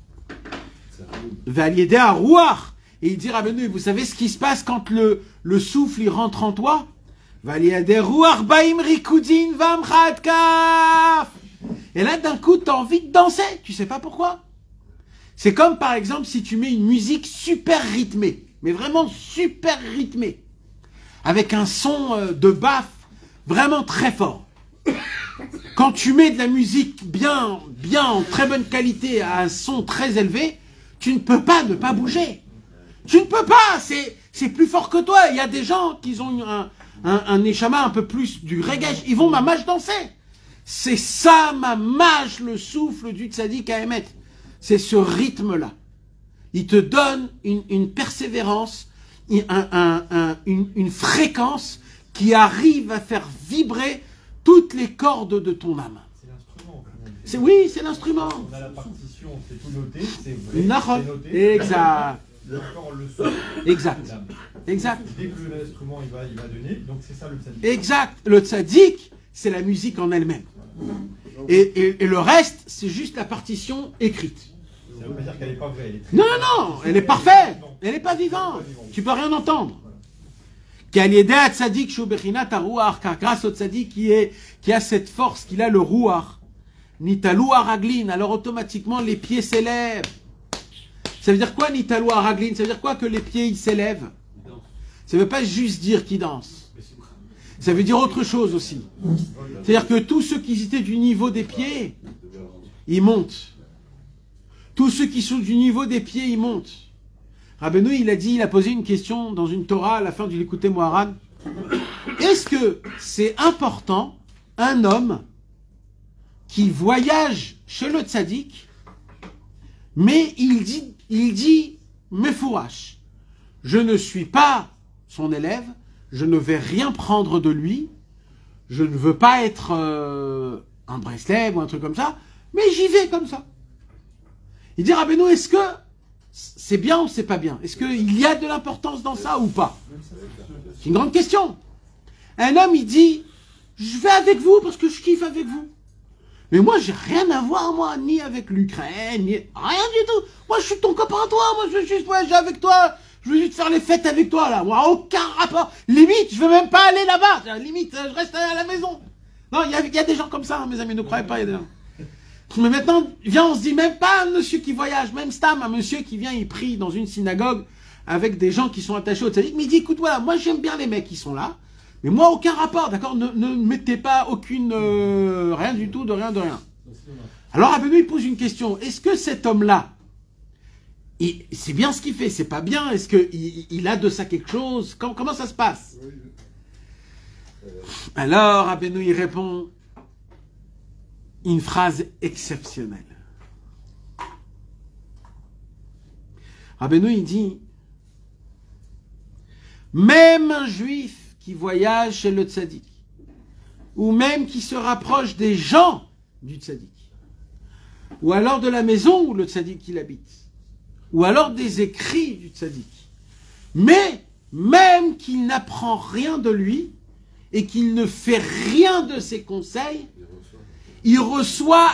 S1: Validé à rouar. Et il dit, Rabbeinu, vous savez ce qui se passe quand le souffle il rentre en toi? Et là, d'un coup, tu as envie de danser. Tu sais pas pourquoi. C'est comme, par exemple, si tu mets une musique super rythmée, mais vraiment super rythmée, avec un son de baffes vraiment très fort. Quand tu mets de la musique bien, en très bonne qualité, à un son très élevé, tu ne peux pas ne pas bouger. Tu ne peux pas, c'est plus fort que toi. Il y a des gens qui ont un neshama un peu plus du reggae, ils vont mamash danser. C'est ça, mamash, le souffle du tzaddik à émettre. C'est ce rythme-là. Il te donne une persévérance, une fréquence qui arrive à faire vibrer toutes les cordes de ton âme.
S3: C'est l'instrument.
S1: Oui, c'est l'instrument.
S3: On a la partition. partition, c'est tout noté, c'est vrai,
S1: Nahon.
S3: c'est noté.
S1: Exact.
S3: D'accord, le son.
S1: Exact. Exact.
S3: Dès que l'instrument il va donner, donc c'est ça le tzaddik.
S1: Exact. Le tzaddik, c'est la musique en elle-même. Et le reste, c'est juste la partition écrite.
S3: Ça veut pas dire qu'elle n'est pas vraie. Elle est très
S1: Non, non, non, elle est parfaite. Elle n'est pas vivante. Tu peux rien entendre. Car grâce au tzaddik qui a cette force, qu'il a le rouar, nitalou araglin, alors automatiquement les pieds s'élèvent. Ça veut dire quoi nitalou araglin? Ça veut dire quoi que les pieds ils s'élèvent? Ça ne veut pas juste dire qu'ils dansent. Ça veut dire autre chose aussi. C'est-à-dire que tous ceux qui étaient du niveau des pieds, ils montent. Tous ceux qui sont du niveau des pieds, ils montent. Rabbeinu, il a posé une question dans une Torah à la fin du Likutei Moharan. Est-ce que c'est important, un homme qui voyage chez le tzaddik, mais il dit, Mefourash, je ne suis pas son élève, je ne vais rien prendre de lui, je ne veux pas être un Breslev ou un truc comme ça, mais j'y vais comme ça. Il dit, Rabbeinu, est-ce que c'est bien ou c'est pas bien? Est-ce qu'il y a de l'importance dans ça ou pas? C'est une grande question. Un homme, il dit, je vais avec vous parce que je kiffe avec vous. Mais moi, j'ai rien à voir, moi, ni avec l'Ukraine, ni rien du tout. Moi, je suis ton copain, toi. Moi, je veux juste voyager avec toi. Je veux juste faire les fêtes avec toi, là. Moi, aucun rapport. Limite, je veux même pas aller là-bas. Limite, je reste à la maison. Non, il y a des gens comme ça, hein, mes amis, ne croyez pas, il y a des gens. Mais maintenant, viens, on se dit même pas un monsieur qui voyage, même Stam, un monsieur qui vient, il prie dans une synagogue avec des gens qui sont attachés au tzaddik, mais il dit, écoute, voilà, moi j'aime bien les mecs qui sont là, mais moi aucun rapport, d'accord, ne mettez pas aucune, rien du tout, de rien. Alors Rabbeinu, il pose une question, est-ce que cet homme-là, c'est bien ce qu'il fait, c'est pas bien, est-ce qu'il a de ça quelque chose, comment ça se passe? Alors Rabbeinu, il répond, une phrase exceptionnelle. Rabbeinu, il dit, même un juif qui voyage chez le tzaddik, ou même qui se rapproche des gens du tzaddik, ou alors de la maison où le tzaddik il habite, ou alors des écrits du tzaddik, mais même qu'il n'apprend rien de lui, et qu'il ne fait rien de ses conseils, il reçoit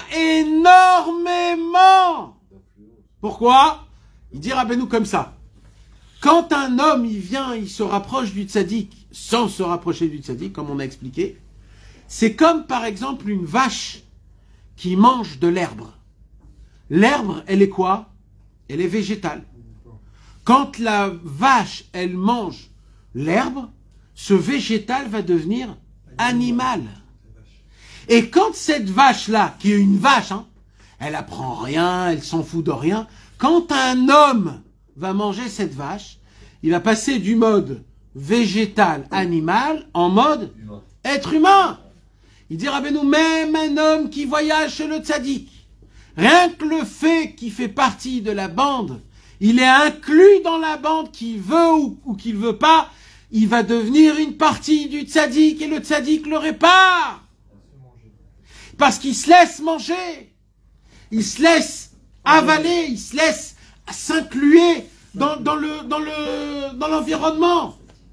S1: énormément. Pourquoi? Il dit Rabbeinu comme ça. Quand un homme, il vient, il se rapproche du tzaddik, sans se rapprocher du tzaddik, comme on a expliqué, c'est comme par exemple une vache qui mange de l'herbe. L'herbe, elle est quoi? Elle est végétale. Quand la vache, elle mange l'herbe, ce végétal va devenir animal. Et quand cette vache-là, qui est une vache, hein, elle apprend rien, elle s'en fout de rien, quand un homme va manger cette vache, il va passer du mode végétal, animal, en mode être humain. Il dit Rabbeinu, même un homme qui voyage chez le tzaddik, rien que le fait qu'il fait partie de la bande, il est inclus dans la bande, qu'il veut ou qu'il veut pas, il va devenir une partie du tzaddik et le tzaddik le répare. Parce qu'il se laisse manger, il se laisse avaler, il se laisse s'incluer dans l'environnement.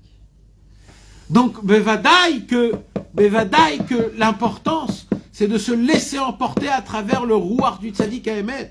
S1: Donc, bevadaï que l'importance, c'est de se laisser emporter à travers le rouar du tzaddik à Emet.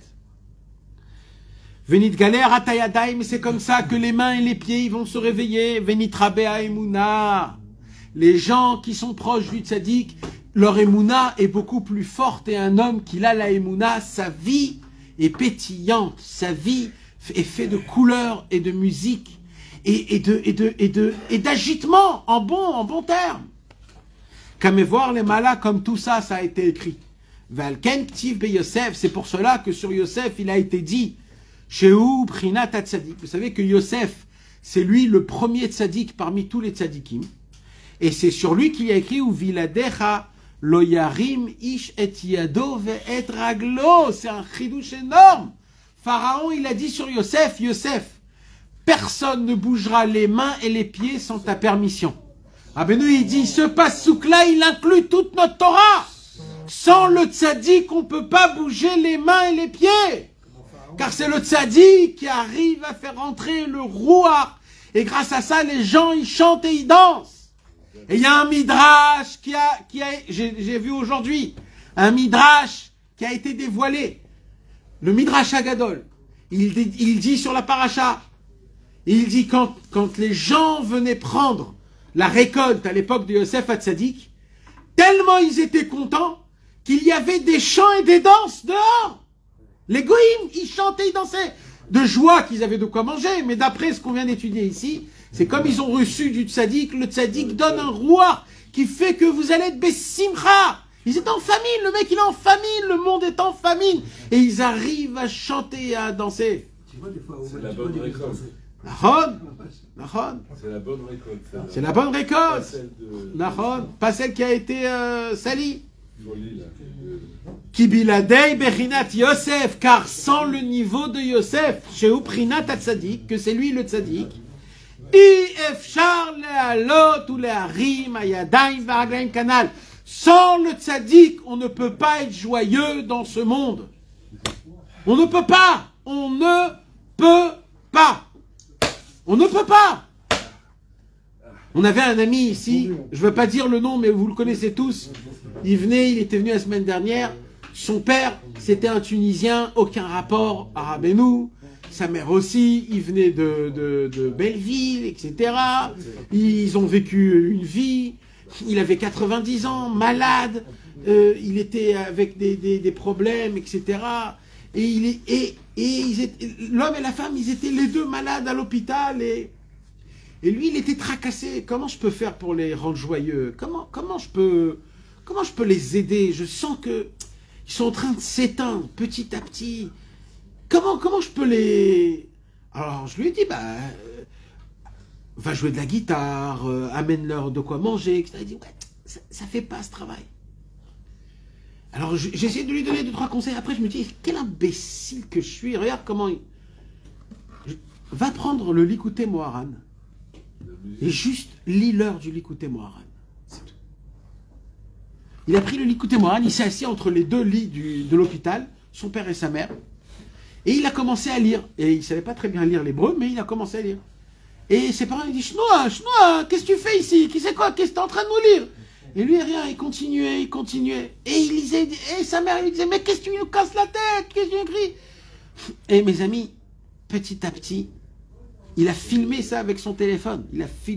S1: Venit galère atayadaï, mais c'est comme ça que les mains et les pieds ils vont se réveiller. Venit rabé à Emouna. Les gens qui sont proches du tzaddik, leur Emouna est beaucoup plus forte, et un homme qui a la Emouna, sa vie est pétillante, sa vie est faite de couleurs et de musique et d'agitement en bon terme. Comme voir les malas, comme tout ça, ça a été écrit. Valken ktiv be Yosef, c'est pour cela que sur Yosef il a été dit Shehu Prinat Tzadik. Vous savez que Yosef, c'est lui le premier tzaddik parmi tous les tzadikim, et c'est sur lui qu'il a écrit Uviladecha Lo yarim ish et yado ve et raglo. C'est un chidouche énorme. Pharaon, il a dit sur Yosef, Yosef, personne ne bougera les mains et les pieds sans ta permission. Rabbeinu, il dit, ce passouk-là, il inclut toute notre Torah. Sans le tzaddik, on ne peut pas bouger les mains et les pieds. Car c'est le tzaddik qui arrive à faire entrer le rouar. Et grâce à ça, les gens, ils chantent et ils dansent. Et il y a un midrash j'ai vu aujourd'hui, un midrash qui a été dévoilé. Le midrash Agadol. Il dit sur la paracha, il dit quand les gens venaient prendre la récolte à l'époque de Yosef Hatzadik, tellement ils étaient contents qu'il y avait des chants et des danses dehors. Les goïms, ils chantaient, ils dansaient. De joie qu'ils avaient de quoi manger. Mais d'après ce qu'on vient d'étudier ici, c'est comme ils ont reçu du tzaddik, le tzaddik donne un roi qui fait que vous allez être bessimcha. Ils étaient en famine, le mec il est en famine, le monde est en famine. Et ils arrivent à chanter et à danser.
S5: Tu vois, des fois,
S6: C'est la bonne récolte.
S1: Nahon.
S6: C'est la bonne récolte.
S1: C'est la bonne
S6: Pas
S1: récolte.
S6: celle de...
S1: Nahon. Pas celle qui a été salie.
S6: Jolie, là.
S1: Kibiladei Bechinat Yosef, car sans le niveau de Yosef, chez Uprinat Tzadik, que c'est lui le Tzadik, Efchar le'alot ou le'arim ayadayim v'raglaim kanal. Sans le Tzadik, on ne peut pas être joyeux dans ce monde. On ne peut pas. On ne peut pas. On ne peut pas. On avait un ami ici, je ne veux pas dire le nom, mais vous le connaissez tous. Il était venu la semaine dernière. Son père, c'était un Tunisien, aucun rapport à Rabbeinu. Sa mère aussi, il venait de Belleville, etc. Ils ont vécu une vie. Il avait 90 ans, malade. Il était avec des problèmes, etc. Et l'homme et la femme, ils étaient les deux malades à l'hôpital. Et lui, il était tracassé. Comment je peux faire pour les rendre joyeux? Comment je peux les aider? Je sens que ils sont en train de s'éteindre petit à petit. Comment je peux les... Alors, je lui ai dit, va jouer de la guitare, amène-leur de quoi manger, etc. Il dit, ouais, ça fait pas ce travail. Alors, j'ai essayé de lui donner 2-3 conseils. Après, je me dis, quel imbécile que je suis. Regarde comment il... Va prendre le Likutei Moharan. Et juste lis l'heure du Likutei Moharan. C'est tout. Il a pris le Likutei Moharan, il s'est assis entre les deux lits de l'hôpital, son père et sa mère. Et il a commencé à lire. Et il ne savait pas très bien lire l'hébreu, mais il a commencé à lire. Et ses parents lui disent, Shnoa, qu'est-ce que tu fais ici? Qu'est-ce que tu es en train de nous lire? Et lui, rien, il continuait. Et il lisait, et sa mère lui disait, mais qu'est-ce que tu nous casses la tête? Qu'est-ce que tu écris? Et mes amis, petit à petit, il a filmé ça avec son téléphone.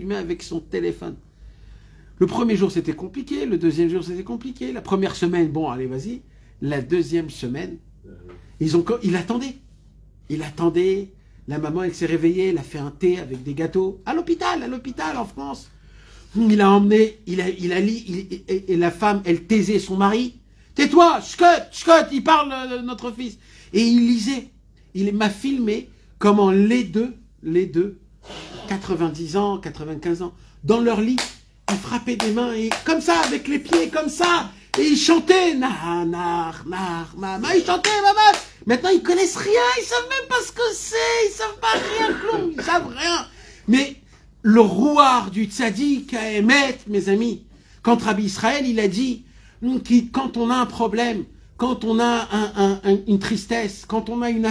S1: Le premier jour, c'était compliqué. Le deuxième jour, c'était compliqué. La première semaine, bon, allez, vas-y. La deuxième semaine, il attendait. La maman, elle s'est réveillée. Elle a fait un thé avec des gâteaux. À l'hôpital, en France. Il a emmené, et la femme, elle taisait son mari. Tais-toi, Scott, il parle, notre fils. Et il lisait. Il m'a filmé comment les deux, 90 ans, 95 ans, dans leur lit, ils frappaient des mains, et comme ça, avec les pieds, comme ça, et ils chantaient, ils chantaient, maman. Maintenant, ils connaissent rien, ils savent même pas ce que c'est, ils savent pas rien, clou, ils savent rien. Mais le rouard du tzaddik à Emet, mes amis, quand Rabbi Israël, il a dit, quand on a un problème, quand on a une tristesse, quand on a un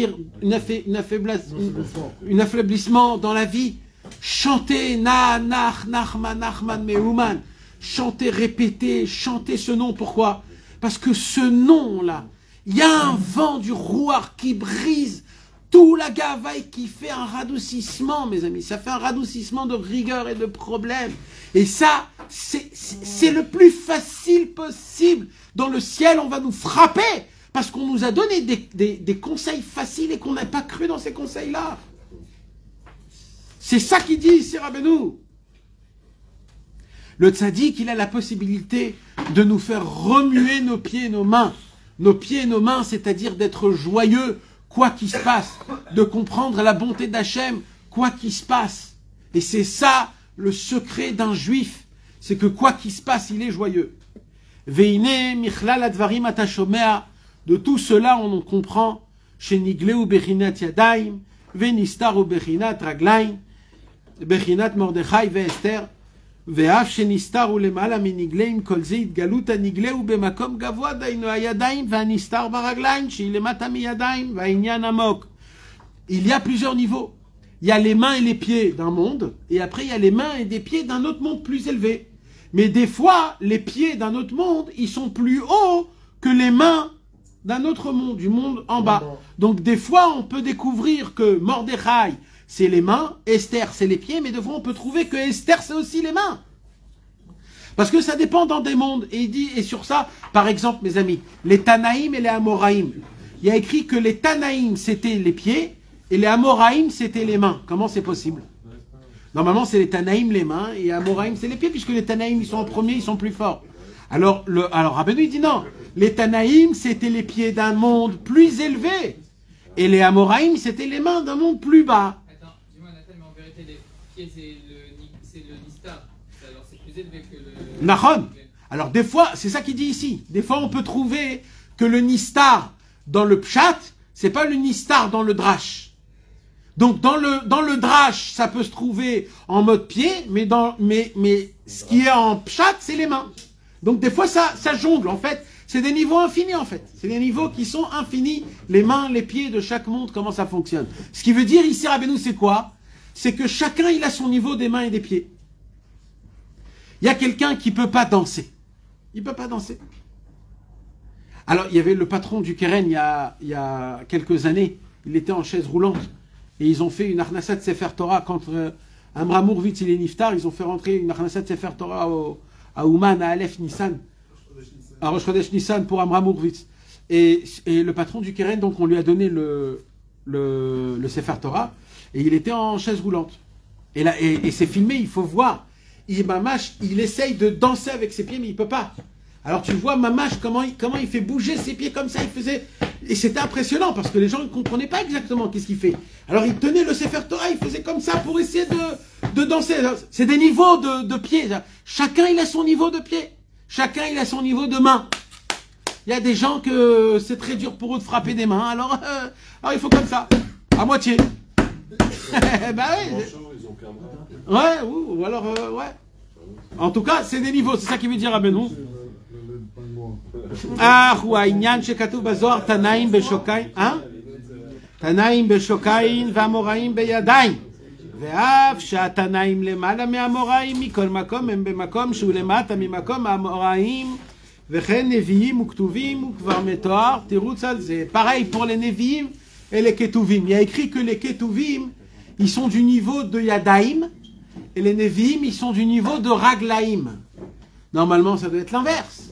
S1: affaiblissement dans la vie, chantez Nachman Meuman, chantez, répétez, chantez ce nom. Pourquoi? Parce que ce nom-là, il y a un vent du rouard qui brise tout la gavaille, qui fait un radoucissement, mes amis. Ça fait un radoucissement de rigueur et de problèmes. Et ça, c'est le plus facile possible. Dans le ciel, on va nous frapper parce qu'on nous a donné des conseils faciles et qu'on n'a pas cru dans ces conseils-là. C'est ça qu'il dit ici, Rabbeinu. Le tzaddik, il a la possibilité de nous faire remuer nos pieds et nos mains. Nos pieds et nos mains, c'est-à-dire d'être joyeux, quoi qu'il se passe. De comprendre la bonté d'Hachem, quoi qu'il se passe. Et c'est ça, le secret d'un juif. C'est que quoi qu'il se passe, il est joyeux. Veine michlal advarim atashomea. De tout cela, on en comprend. Shenigleu bechinat yadaim, venistar bechinat raglaim, bechinat Mordechai ve Esther. ואף שנסתר ולמעלה מנגלה עם כל זה התגלות הנגלה הוא במקום גבוה דהיינו הידיים והנסתר ברגליים שהיא למטה מידיים והעניין עמוק. Il y a plusieurs niveaux. Il y a les mains et les pieds d'un monde et après il y a les mains et des pieds d'un autre monde plus élevé. Mais des fois les pieds d'un autre monde ils sont plus hauts que les mains d'un autre monde, du monde en bas. Donc des fois on peut découvrir que Mordechai c'est les mains, Esther c'est les pieds, mais de fois on peut trouver que Esther c'est aussi les mains. Parce que ça dépend dans des mondes. Et il dit, et sur ça, par exemple mes amis, les Tanaïm et les Amoraïm. Il y a écrit que les Tanaïm c'était les pieds et les Amoraïm c'était les mains. Comment c'est possible? Normalement c'est les Tanaïm les mains et les Amoraïm c'est les pieds, puisque les Tanaïm ils sont en premier, ils sont plus forts. Alors Rabbeinu il dit non, les Tanaïm c'était les pieds d'un monde plus élevé et les Amoraïm c'était les mains d'un monde plus bas.
S7: Les pieds, c'est le nistar. Alors c'est plus élevé que le...
S1: Nahon. Alors des fois, c'est ça qu'il dit ici. Des fois, on peut trouver que le nistar dans le pshat, c'est pas le nistar dans le drash. Donc dans le drash, ça peut se trouver en mode pied, mais ce qui est en pshat, c'est les mains. Donc des fois, ça jongle. En fait, c'est des niveaux infinis en fait. C'est des niveaux qui sont infinis. Les mains, les pieds de chaque monde, comment ça fonctionne. Ce qui veut dire ici, Rabbeinu, c'est quoi? C'est que chacun, il a son niveau des mains et des pieds. Il y a quelqu'un qui ne peut pas danser. Il ne peut pas danser. Alors, il y avait le patron du Keren, il y a quelques années, il était en chaise roulante, et ils ont fait une Arnasat Sefer Torah contre Amram Hurwitz, il est niftar, ils ont fait rentrer une Arnasat Sefer Torah à Ouman, à Aleph Nissan, à Rosh Chodesh Nissan pour Amram Hurwitz. Et le patron du Keren, donc on lui a donné le Sefer Torah, et il était en chaise roulante. Et là, et c'est filmé, il faut voir. Mamash, il essaye de danser avec ses pieds, mais il peut pas. Alors tu vois Mamash, comment il fait bouger ses pieds comme ça, il faisait... Et c'était impressionnant, parce que les gens ne comprenaient pas exactement qu'est-ce qu'il fait. Alors il tenait le Sefer Torah, il faisait comme ça pour essayer de danser. C'est des niveaux de pieds. Chacun, il a son niveau de pied. Chacun, il a son niveau de main. Il y a des gens que c'est très dur pour eux de frapper des mains, alors il faut comme ça, à moitié. Bah oui. Ouais, ou alors, ouais. En tout cas, c'est des niveaux, c'est ça qui veut dire Rabbeinu. Ah, ou העניין שכתוב בזוהר, תנאים בשוקיים, תנאים בשוקיים והאמוראים בידיים. ואף שהתנאים למעלה מהאמוראים, מכל מקום הם במקום שהוא למטה ממקום האמוראים, וכן נביאים וכתובים וכבר מתואר, תירוץ על זה. Pareil pour les neviim et les ketuvim. Il y a écrit que les ketuvim, ils sont du niveau de Yadaim, et les Nevi'im, ils sont du niveau de Raglaim. Normalement, ça doit être l'inverse.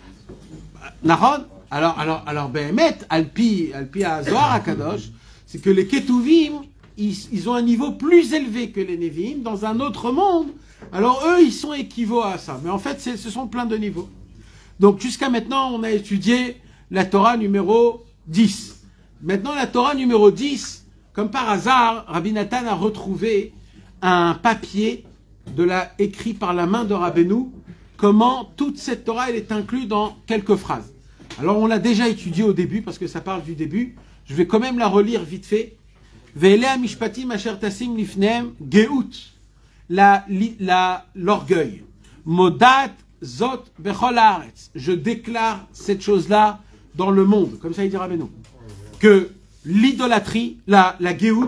S1: Nahon. Alors, Behemet, Alpi Zohar HaKadosh, c'est que les Ketuvim, ils ont un niveau plus élevé que les Nevi'im, dans un autre monde. Alors, eux, ils sont équivalents à ça. Mais en fait, ce sont plein de niveaux. Donc, jusqu'à maintenant, on a étudié la Torah numéro 10. Maintenant, la Torah numéro 10, comme par hasard, Rabbi Nathan a retrouvé un papier écrit par la main de Rabbeinu, comment toute cette Torah elle est inclue dans quelques phrases. Alors on l'a déjà étudié au début, parce que ça parle du début. Je vais quand même la relire vite fait. Ve'elea mishpatim asher tasim lifnehem geut, l'orgueil. Modat zot bechol haaretz. Je déclare cette chose-là dans le monde, comme ça il dit Rabbeinu. Que l'idolâtrie, la geut,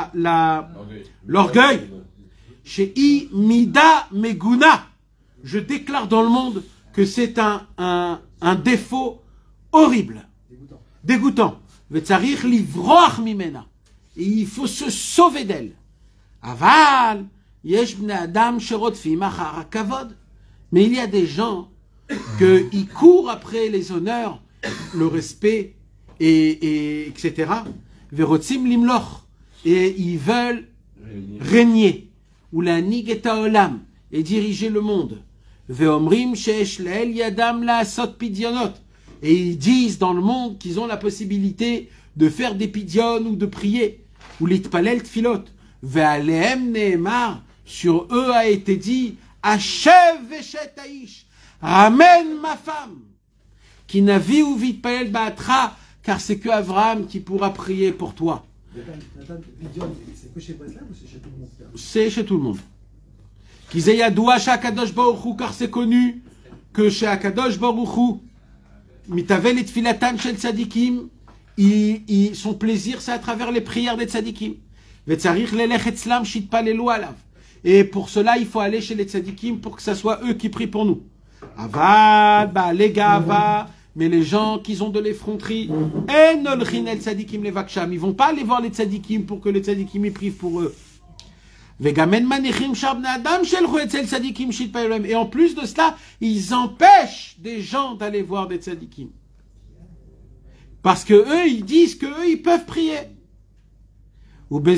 S1: l'orgueil, chez I mida meguna, je déclare dans le monde que c'est un défaut horrible, dégoûtant. Vetzarich livroach mimena, et il faut se sauver d'elle. Aval yesh bnei adam sherotfim achar hakavod, mais il y a des gens qui courent après les honneurs, le respect, et etc. Verotzim limloch, et ils veulent régner, ou la nigeta olam, et diriger le monde. Veomrim sheesh leel yadam laasot pidionot, et ils disent dans le monde qu'ils ont la possibilité de faire des pidiones ou de prier, ou litpalel tfilot. Vealehem nehemar, sur eux a été dit, achev veshet aish, ramène ma femme, qui n'a vu ou vitpalel baatra, car c'est que Abraham qui pourra prier pour toi.
S2: C'est que chez Breslau ou c'est chez tout le monde?
S1: C'est chez tout le monde. Kizeyadoua Shakadosh Baruch Hu, car c'est connu que chez Akadosh Baruch Hu, Mitavel et Tfilatan Shel Tzadikim, son plaisir c'est à travers les prières des Tzadikim. Vetzarich lelech etzlam shitpalelu alav. Et pour cela, il faut aller chez les Tzadikim pour que ce soit eux qui prient pour nous. Avad, bah, les gava, mais les gens qui ont de l'effronterie, enolchin el Tzadikim le vaksham, ils vont pas aller voir les Tzadikim pour que les Tzadikim y prient pour eux. Vegamen manichim shabna adam shelchu etzel Tzadikim shitpalelu. Et en plus de cela, ils empêchent des gens d'aller voir des Tzadikim. Parce que eux, ils disent que eux, ils peuvent prier. Et eux,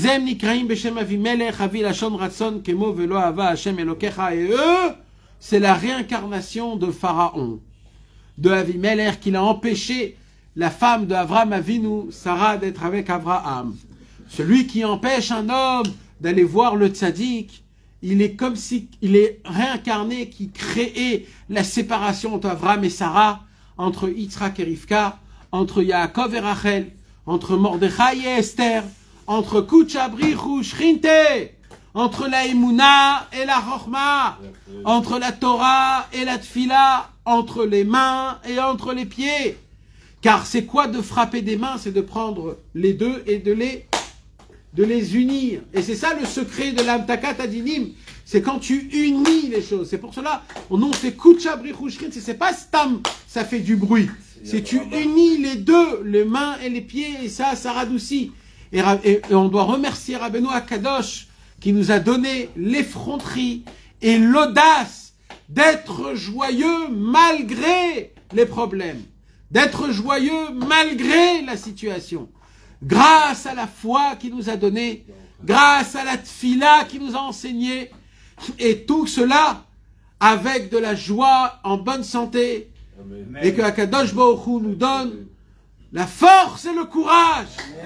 S1: c'est la réincarnation de Pharaon, de Avimelech, qu'il a empêché la femme de Avraham Avinu, Sarah, d'être avec Abraham. Celui qui empêche un homme d'aller voir le tzaddik, il est comme si il est réincarné, qui créait la séparation entre Avraham et Sarah, entre Yitzhak et Rivka, entre Yaakov et Rachel, entre Mordechai et Esther, entre Kuchabrichu Shrinte, entre la Emouna et la Chochma, entre la Torah et la Tfila, entre les mains et entre les pieds. Car c'est quoi de frapper des mains? C'est de prendre les deux et de les unir. Et c'est ça le secret de l'Amtakat Adinim. C'est quand tu unis les choses. C'est pour cela, on fait Kuchabrichu Shrinte. C'est pas Stam, ça fait du bruit. C'est tu unis les deux, les mains et les pieds, et ça radoucit. Et on doit remercier Rabbeinu Akadosh qui nous a donné l'effronterie et l'audace d'être joyeux malgré les problèmes, d'être joyeux malgré la situation, grâce à la foi qu'il nous a donnée, grâce à la tfila qu'il nous a enseignée, et tout cela avec de la joie, en bonne santé, et que Akadosh Baruch Hu nous donne la force et le courage